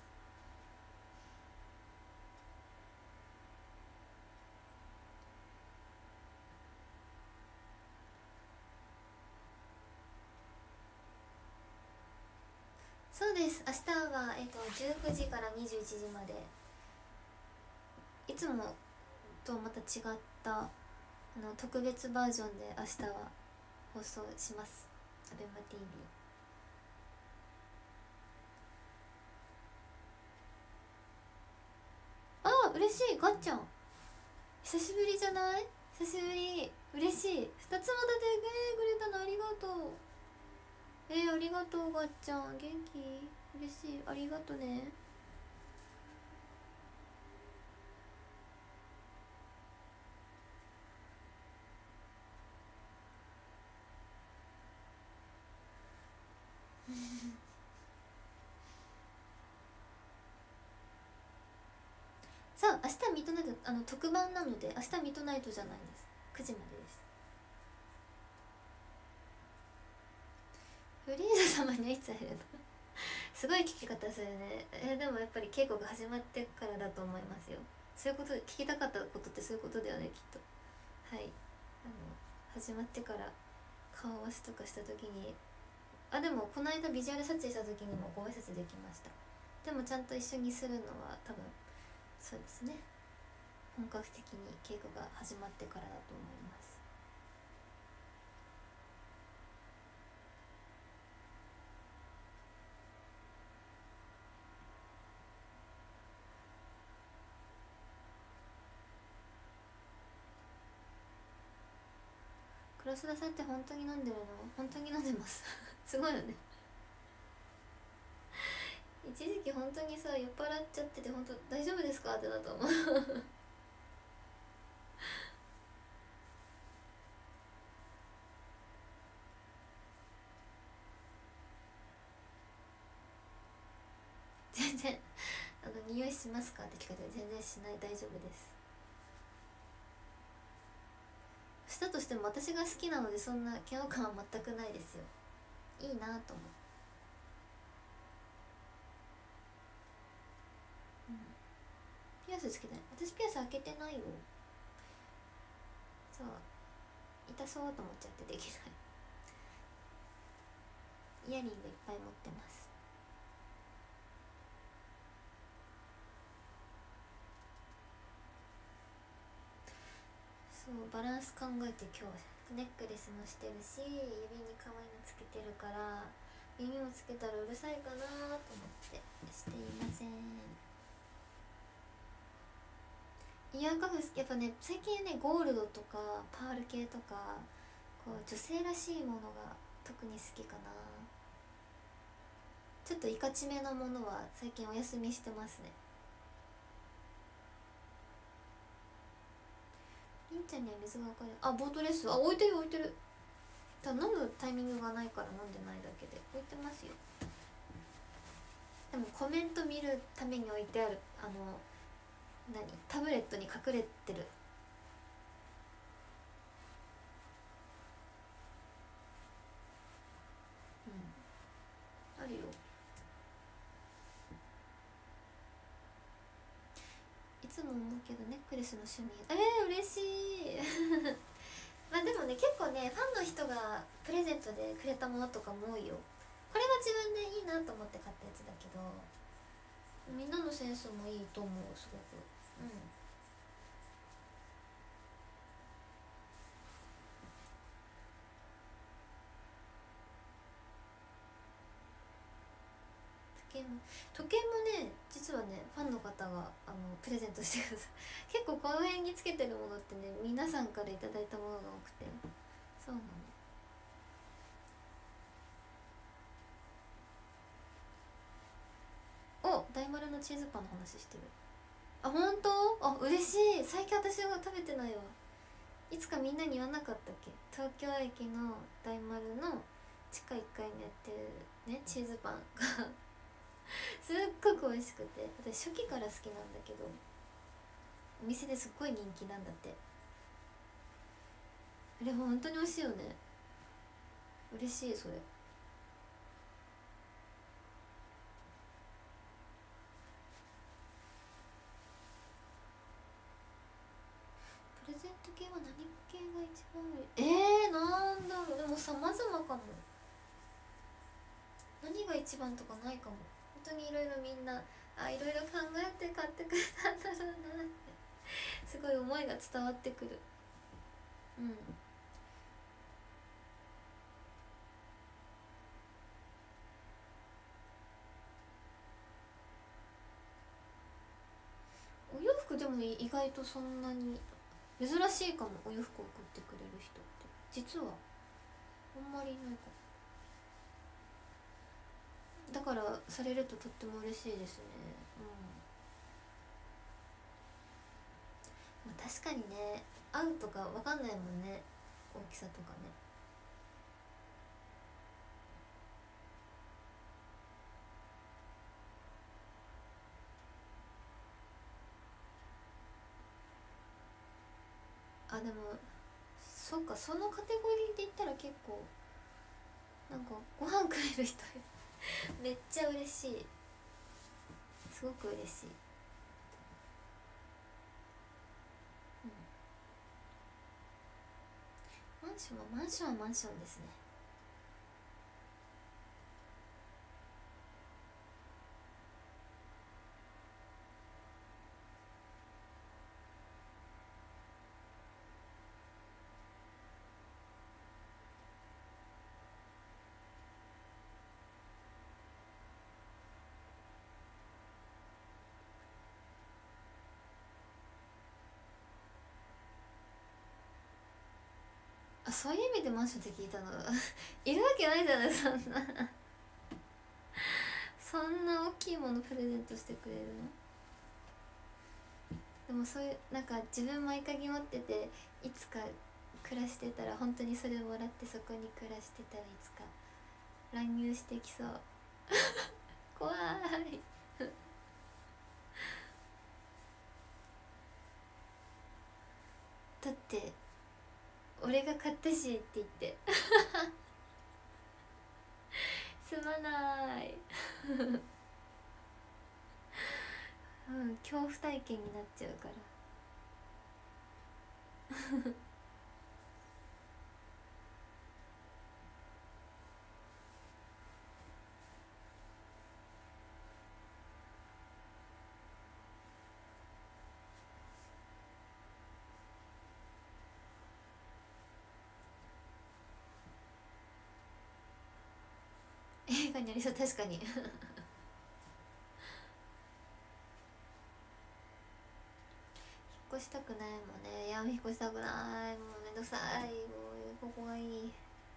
そうです。明日は、19時から21時まで、いつもとまた違った特別バージョンで明日は放送します。アベマ TV。 ああ嬉しい。ガッチャン久しぶりじゃない？久しぶり。嬉しい。2つも立ててくれたのありがとう。ありがとうガッチャン。元気？嬉しい。ありがとね。そう明日ミッドナイト特番なので、明日ミッドナイトじゃないです。9時までです。フリーザ様にはいつ会えるの？すごい聞き方するね。でもやっぱり稽古が始まってからだと思いますよ。そういうことで聞きたかったことってそういうことだよねきっと。はい、始まってから顔合わせとかした時に、でもこの間ビジュアル撮影した時にもご挨拶できました。でもちゃんと一緒にするのは多分そうですね、本格的に稽古が始まってからだと思います。 ラスダさんって本当に飲んでるの？本当に飲んでますすごいよね一時期本当にさ酔っ払っちゃってて、本当大丈夫ですかってなったもん全然匂いしますかって聞かれて全然しない、大丈夫です。したとしても私が好きなのでそんな嫌悪感は全くないですよ。いいなと思う、うん、ピアスつけてない。私ピアス開けてないよ。そう、痛そうと思っちゃってできないイヤリングいっぱい持ってます。そう、バランス考えて今日ネックレスもしてるし、指に可愛いのつけてるから耳もつけたらうるさいかなと思ってしていません。イヤーカフやっぱね、最近ねゴールドとかパール系とかこう女性らしいものが特に好きかな。ちょっといかちめなものは最近お休みしてますね。りんちゃんには水が置かれる。あ、ボートレース、あ、置いてる置いてる。飲むタイミングがないから飲んでないだけで置いてますよ。でもコメント見るために置いてあるタブレットに隠れてる。うん、あるよ。いつも思うけどネックレスの趣味嬉しいまあでもね、結構ねファンの人がプレゼントでくれたものとかも多いよ。これは自分でいいなと思って買ったやつだけど、みんなのセンスもいいと思う、すごく。時計もね、実はねファンの方がプレゼントしてください結構この辺につけてるものってね皆さんからいただいたものが多くて、そうなの。お、大丸のチーズパンの話してる。あ、本当？あ、嬉しい。最近私は食べてないわ。いつかみんなに言わなかったっけ、東京駅の大丸の地下1階にやってるねチーズパンがすっごく美味しくて、私初期から好きなんだけどお店ですっごい人気なんだって。あれ本当に美味しいよね。嬉しいそれ。プレゼント系は何系が一番多い？なんだろう。でも様々かも。何が一番とかないかも。本当にいろいろみんないろいろ考えて買ってくれたんだろうなってすごい思いが伝わってくる。お洋服でも意外とそんなに珍しいかも。お洋服送ってくれる人って実はあんまりいないかも。だからされるととっても嬉しいですね。まあ、確かにね合うとかわかんないもんね、大きさとかね。あ、でもそっか、そのカテゴリーで言ったら結構なんかご飯くれる人めっちゃ嬉しい。すごく嬉しい。マンションはマンションはマンションですね。あ、 あ、そういう意味でマンションって聞いたのいるわけないじゃない、そんなそんな大きいものプレゼントしてくれるの。でもそういうなんか自分も合鍵持ってていつか暮らしてたら本当にそれもらってそこに暮らしてたらいつか乱入してきそう怖いだって俺が買ったしって言ってすまないうん、恐怖体験になっちゃうから映画にありそう、確かに引っ越したくないもんね。いや、引っ越したくない、もうめんどくさい、もうここがいい。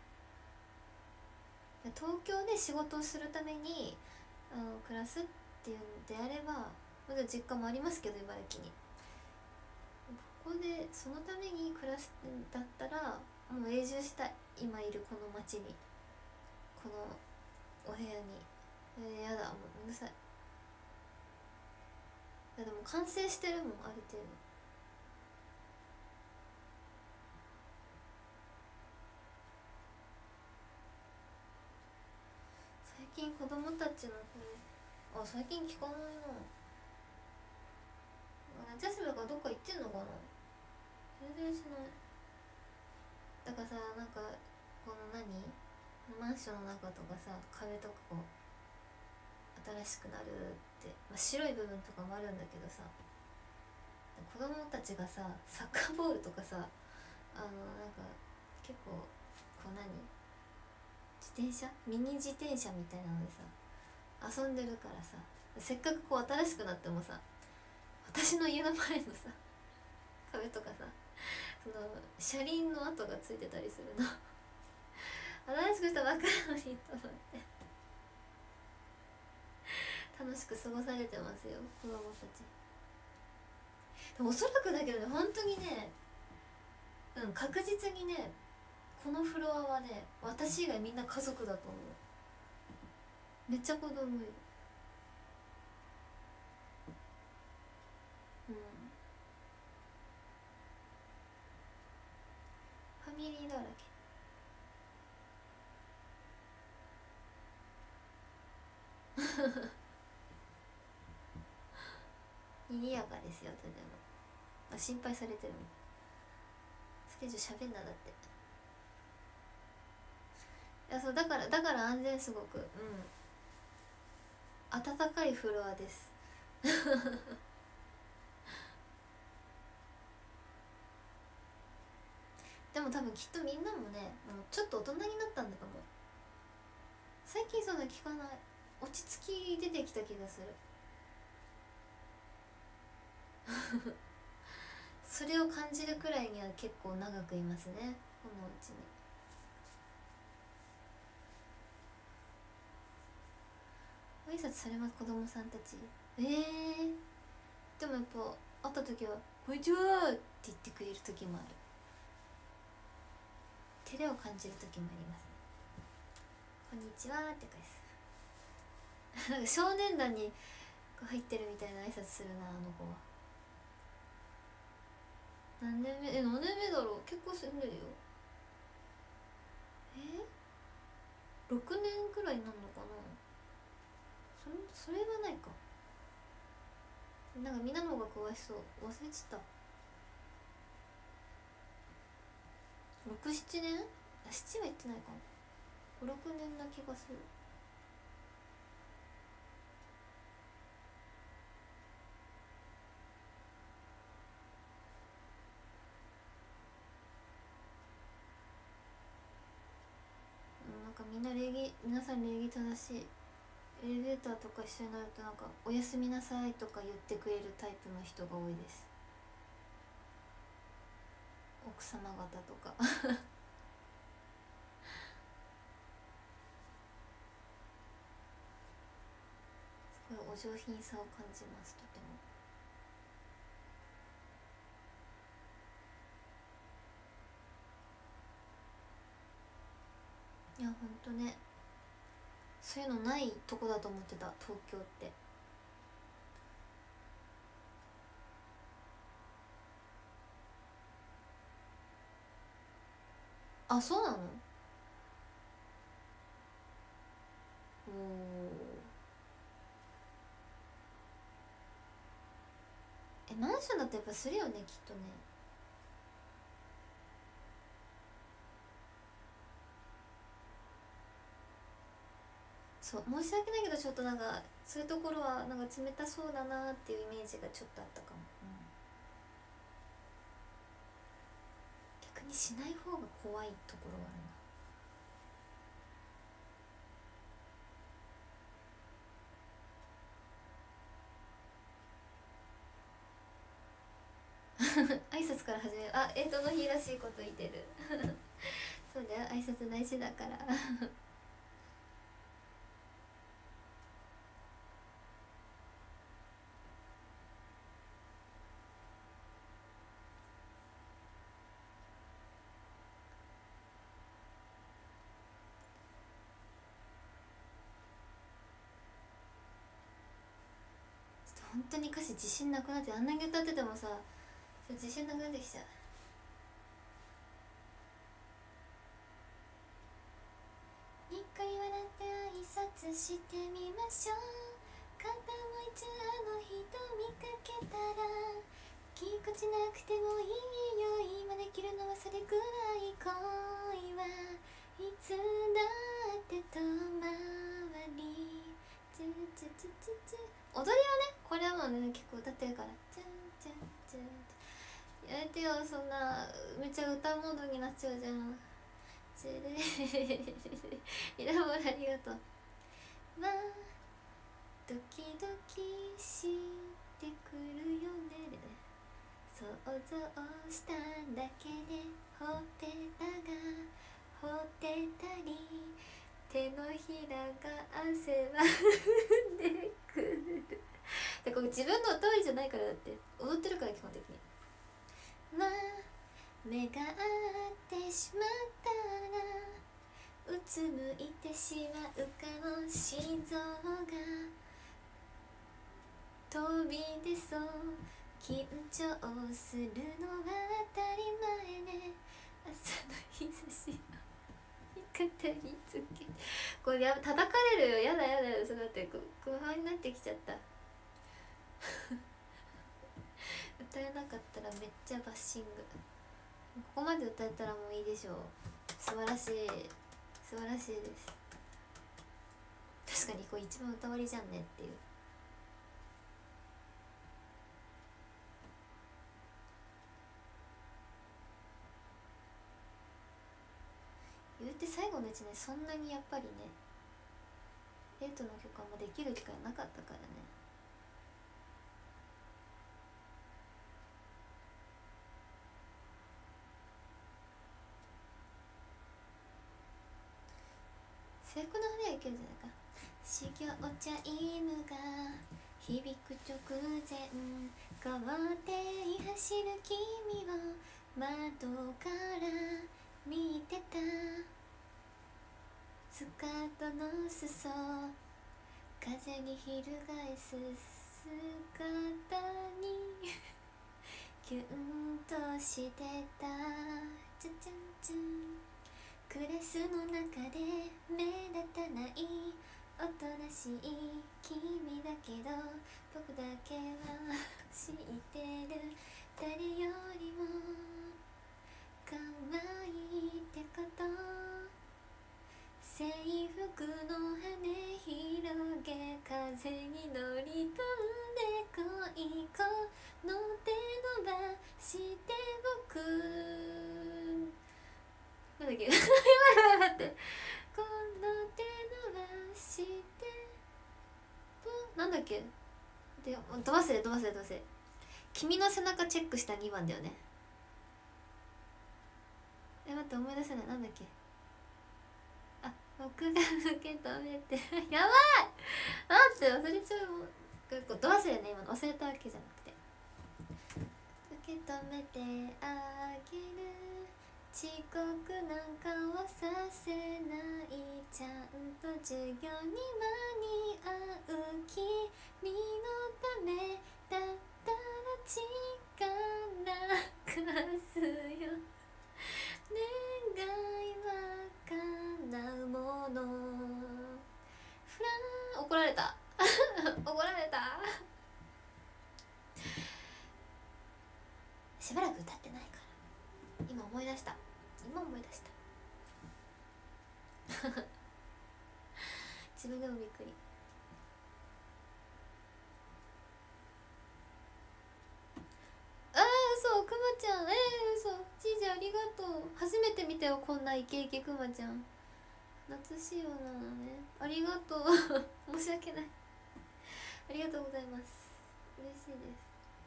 東京で仕事をするために暮らすっていうんであれば、まだ実家もありますけど茨城に、ここでそのために暮らすんだったらもう永住したい、今いるこの町に、このお部屋に。やだ、もうめんどくさい。いやでも完成してるもん、ある程度。最近子供たちの声、あ、最近聞かないな。夏休みだからどっか行ってんのかな。全然しない。だからさ、なんかこのマンションの中とかさ、壁とかこう新しくなるって、まあ、白い部分とかもあるんだけどさ、子供たちがさサッカーボールとかさ、なんか結構こう自転車、ミニ自転車みたいなのでさ遊んでるからさ、せっかくこう新しくなってもさ、私の家の前のさ壁とかさ、その車輪の跡がついてたりするの新しくしたばっかりのにと思って楽しく過ごされてますよ、子供たち。でもおそらくだけどね、本当にね、確実にね、このフロアはね、私以外みんな家族だと思う。めっちゃ子供いる。うん、ファミリーだらけ賑やかですよ、とても。あ、心配されてるもん。スケジュール喋んなだって。いや、そうだから安全、すごく暖かいフロアですでも多分きっとみんなもね、もうちょっと大人になったんだと思う。最近そんな聞かない。落ち着き出てきた気がするそれを感じるくらいには結構長くいますね、このうちに。挨拶されます、子供さんたち。でもやっぱ会った時は「こんにちは」って言ってくれる時もある。照れを感じる時もありますね。こんにちはって返すなんか少年団に入ってるみたいな挨拶するな、あの子は。何年目、何年目だろう、結構住んでるよ。6年くらいになるのかな。それはないか。なんかみんなの方が詳しそう、忘れちゃった。67年、7は言ってないかな、56年な気がする。なんか皆さん礼儀正しい。エレベーターとか一緒になるとなんか「おやすみなさい」とか言ってくれるタイプの人が多いです。奥様方とかお上品さを感じます。とても。いやほんとね、そういうのないとこだと思ってた東京って。あ、そうなの？おー、マンションだとやっぱするよね、きっとね。そう、申し訳ないけどちょっとなんかそういうところはなんか冷たそうだなっていうイメージがちょっとあったかも、うん、逆にしない方が怖いところはあるな。挨拶から始める。あ、の日らしいこと言ってる。そうだよ、挨拶大事だから。本当に歌詞自信なくなって、あんなに歌っててもさ、自信なくなってきちゃう。一回笑って挨拶してみましょう。片思い中の人見かけたら、ぎこちなくてもいいよ、今できるのはそれくらい。恋はいつだって遠回り。チュチュチュチュチュ。踊りはね、これはもうね結構歌ってるから。チュンチュンチュン。やめてよ、そんなめっちゃ歌モードになっちゃうじゃん。チュレイラボラありがとう。まあドキドキしてくるよね。想像しただけでほっぺたがほってたり、手のひらが汗ばんでくる。でこれ自分の歌わりじゃないから、だって踊ってるから基本的に。まあ目が合ってしまったらうつむいてしまうかも。心臓が飛び出そう。緊張するのは当たり前ね。朝の日差しを味方につけ。これや叩かれるよ。やだやだやだ。そうだって不安になってきちゃった。歌えなかったらめっちゃバッシング。ここまで歌えたらもういいでしょう。素晴らしい、素晴らしいです。確かにこれ一番歌わりじゃんねっていう。言うて最後の1年そんなにやっぱりね、エイトの曲はもうできる機会なかったからね。制服の羽はいけるんじゃないか。始業チャイムが響く直前、変わって走る君を窓から見てた。スカートの裾、風に翻す姿にキュンとしてた。チュンチュンチュン。クラスの中で目立たないおとなしい君だけど、僕だけは知ってる。誰よりも可愛いってこと。制服の羽広げ、風に乗り飛んで恋この手伸ばして僕。なんだっけ。やばいやばい待って。この手伸ばしてなんだっけ。でど忘れど忘れど忘れ。君の背中チェックした2番だよね。待って思い出せない。なんだっけ。あ、僕が受け止めてやばい。待って忘れちゃう。 ど忘れね、今の忘れたわけじゃなくて、受け止めてあげる、遅刻なんかはさせない、ちゃんと授業に間に合う、君のためだったら力貸すよ、願いは叶うもの。フラン、怒られた怒られたしばらく歌ってないから、今思い出した、自分でもびっくり。嘘、くまちゃん、嘘、じいじありがとう、初めて見たよ、こんなイケイケくまちゃん、夏仕様なのね、ありがとう申し訳ない、ありがとうございます、嬉しいです。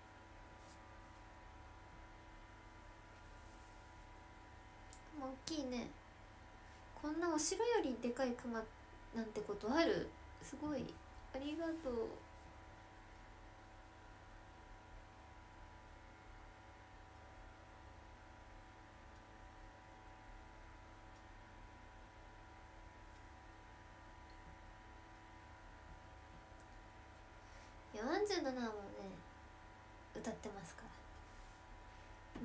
大きいね、こんなお城よりでかいクマなんてことある、すごい、ありがとう。47もね歌ってますから。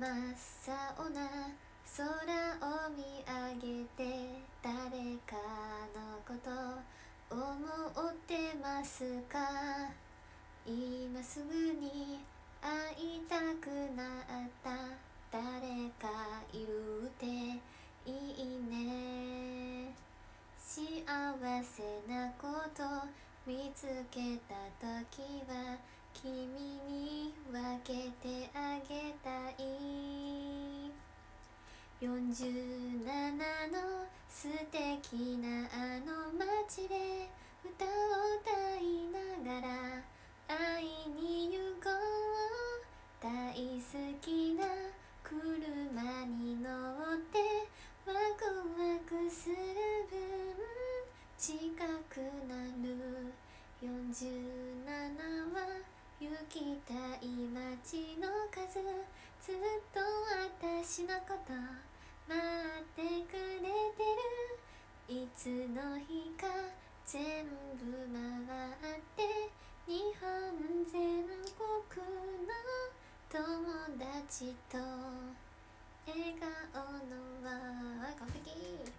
真っ青な空を見上げて、誰かのこと思ってますか、今すぐに会いたくなった、誰かいるっていいね、幸せなこと見つけた時は君に分けてあげたい、47の素敵なあの街で歌を歌いながら会いに行こう、大好きな車に乗ってワクワクする分近くなる、47は行きたい街の数、ずっと私のこと待ってくれてる、いつの日か全部回って日本全国の友達と笑顔の輪、完璧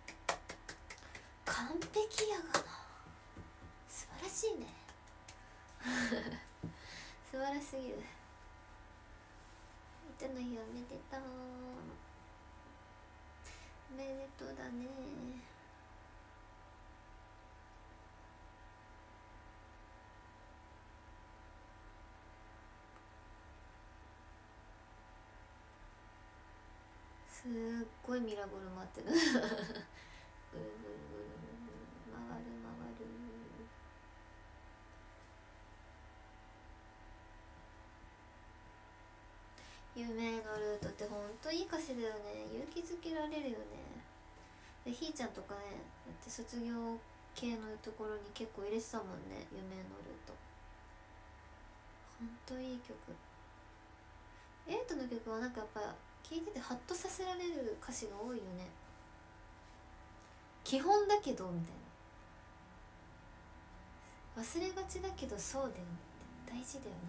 完璧やがな、素晴らしいね素晴らしすぎる。いつの日おめでとう、おめでとうだね。すっごいミラボル回ってるぐるぐるぐるぐる回る回る。夢のルートってほんといい歌詞だよね、勇気づけられるよね。でひーちゃんとかね、だって卒業系のところに結構入れてたもんね、夢のルート。ほんといい曲。エイトの曲はなんかやっぱ聴いててハッとさせられる歌詞が多いよね。基本だけどみたいな、忘れがちだけどそうだよねって、大事だよね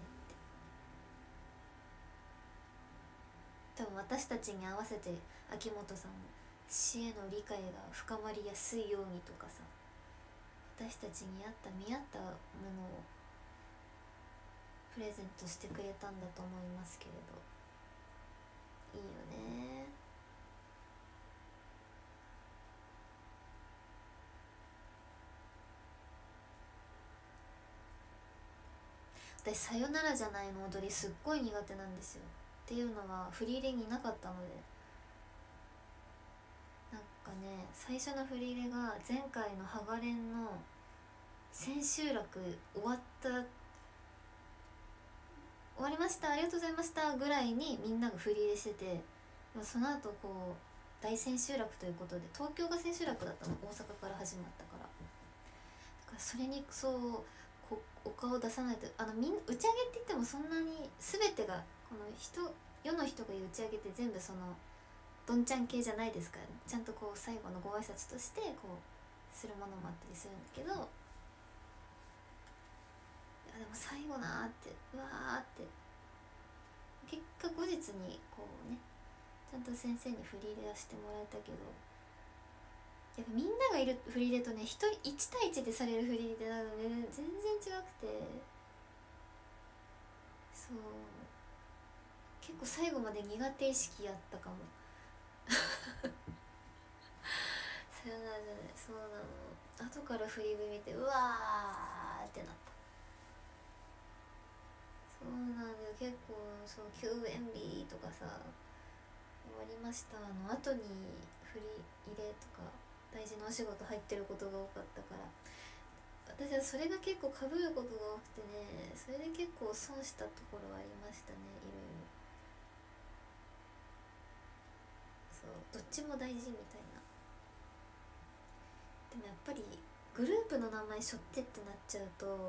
って。多分私たちに合わせて秋元さんも詩への理解が深まりやすいようにとかさ、私たちに合った見合ったものをプレゼントしてくれたんだと思いますけれど、いいよね。私さよならじゃないの踊りすっごい苦手なんですよ。っていうのは振り入れになかったので、なんかね、最初の振り入れが前回のハガレンの千秋楽終わりました、ありがとうございましたぐらいにみんなが振り入れしてて、その後こう大千秋楽ということで、東京が千秋楽だったの、大阪から始まったから。だからそれにそうお顔出さないと、打ち上げって言ってもそんなに全てがこの世の人が言う打ち上げって全部そのどんちゃん系じゃないですからね。ちゃんとこう最後のご挨拶としてこうするものもあったりするんだけど、いやでも最後なーってうわーって結果後日にこうねちゃんと先生に振り入れはしてもらえたけど、やっぱみんながいる振り入れとね1対1でされる振り入れなので、ね、全然違くて、そう結構最後まで苦手意識やったかもさよならじゃない、そうなの。後から振り見てうわーってなった。そうなんだよ。結構そう休園日とかさ終わりましたの後に振り入れとか大事なお仕事入ってることが多かったから、私はそれが結構被ることが多くてね、それで結構損したところはありましたね。いろいろそうどっちも大事みたいな。でもやっぱりグループの名前背負ってってなっちゃうと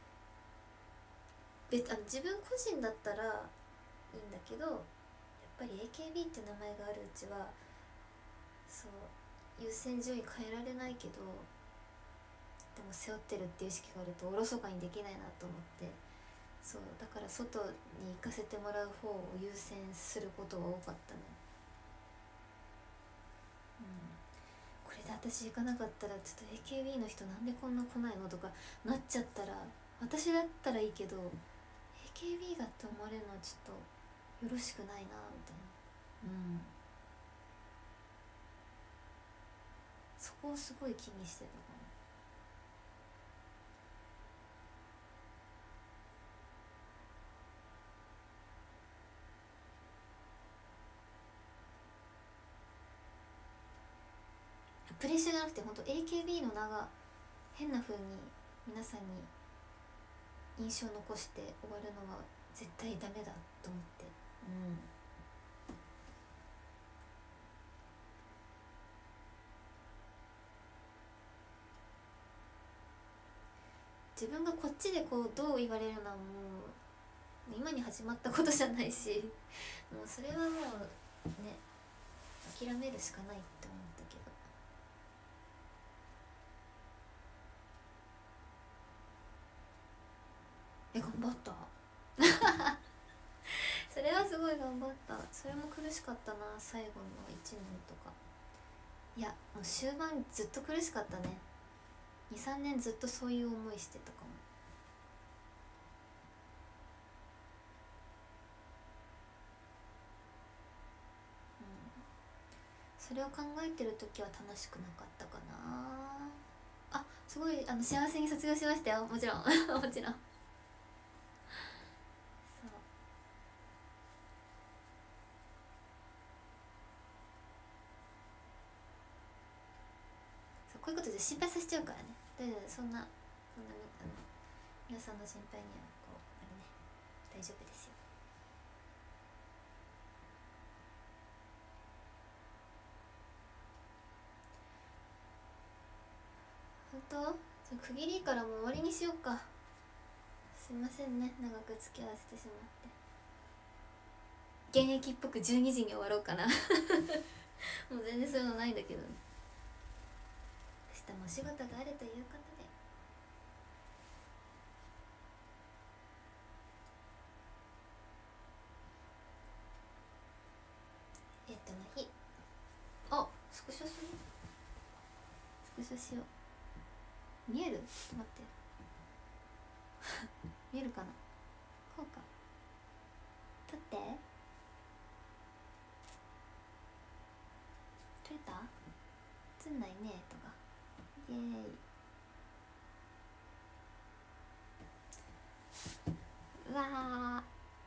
自分個人だったらいいんだけど、やっぱり AKB って名前があるうちはそう優先順位変えられないけど、でも背負ってるっていう意識があるとおろそかにできないなと思って、そうだから外に行かせてもらう方を優先することが多かったね。これで私行かなかったらちょっと AKB の人なんでこんな来ないのとかなっちゃったら、私だったらいいけど AKB がって思われるのはちょっとよろしくないなみたいな。そこをすごい気にしてたかも。プレッシャーじゃなくて本当 AKB の名が変な風に皆さんに印象残して終わるのは絶対ダメだと思って、自分がこっちでこうどう言われるのはもう今に始まったことじゃないし、もうそれはもうね諦めるしかないって思ったけど。頑張ったそれはすごい頑張った。それも苦しかったな、最後の1年とか。いやもう終盤ずっと苦しかったね。23年ずっとそういう思いしてたかも。それを考えてる時は楽しくなかったかな。あ、すごい幸せに卒業しましたよ、もちろんもちろん。こういうことで心配させちゃうからね。大丈夫、そんな皆さんの心配にはこう大丈夫ですよ。本当？じゃあ区切りからもう終わりにしようか。すいませんね、長く付き合わせてしまって。現役っぽく12時に終わろうかなもう全然そういうのないんだけどね。明日もお仕事があるということで、の日、あ、スクショする？スクショしよう。見える？ちょっと待って見えるかな。こうか。撮って。撮れた？映んないねとか。イエーイ。うわ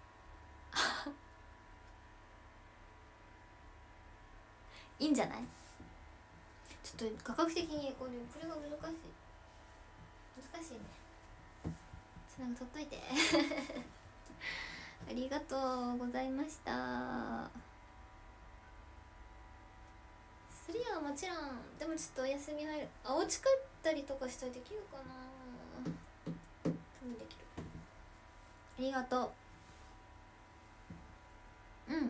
いいんじゃない？ちょっと価格的にこれが難しいね。なんか取っといてありがとうございました。それはもちろん。でもちょっとお休み入る。お家帰ったりとかしたらできるかな。 ありがとう。うん、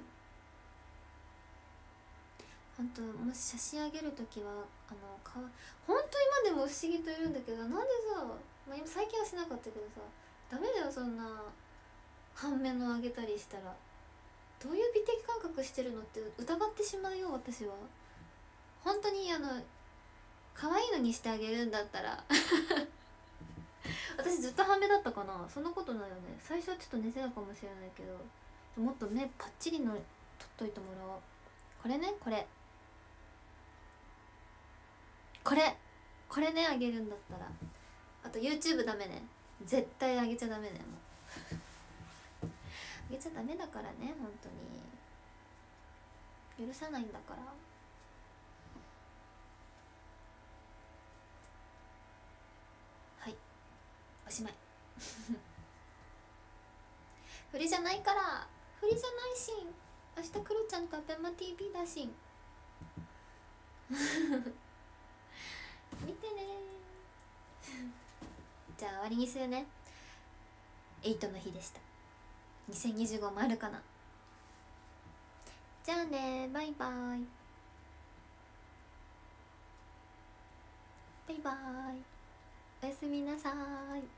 ほんともし写真あげるときはほんと今でも不思議といるんだけど、なんでさ、まあ、今最近はしなかったけどさ、ダメだよそんな半面のあげたりしたら。どういう美的感覚してるのって疑ってしまうよ私は。本当に可愛いのにしてあげるんだったら私ずっと半目だったかな。そんなことないよね。最初はちょっと寝てたかもしれないけど、もっと目パッチリの取っといてもらおう。これね、これね、あげるんだったら。あと YouTube ダメね、絶対あげちゃダメね。もうあげちゃダメだからね、本当に許さないんだから。はい、おしまい振りじゃないから、振りじゃないし、明日クロちゃんとアベマ TV だし見てねじゃあ終わりにするね。8の日でした。2025もあるかな。じゃあね、バイバイ。バイバイ。おやすみなさい。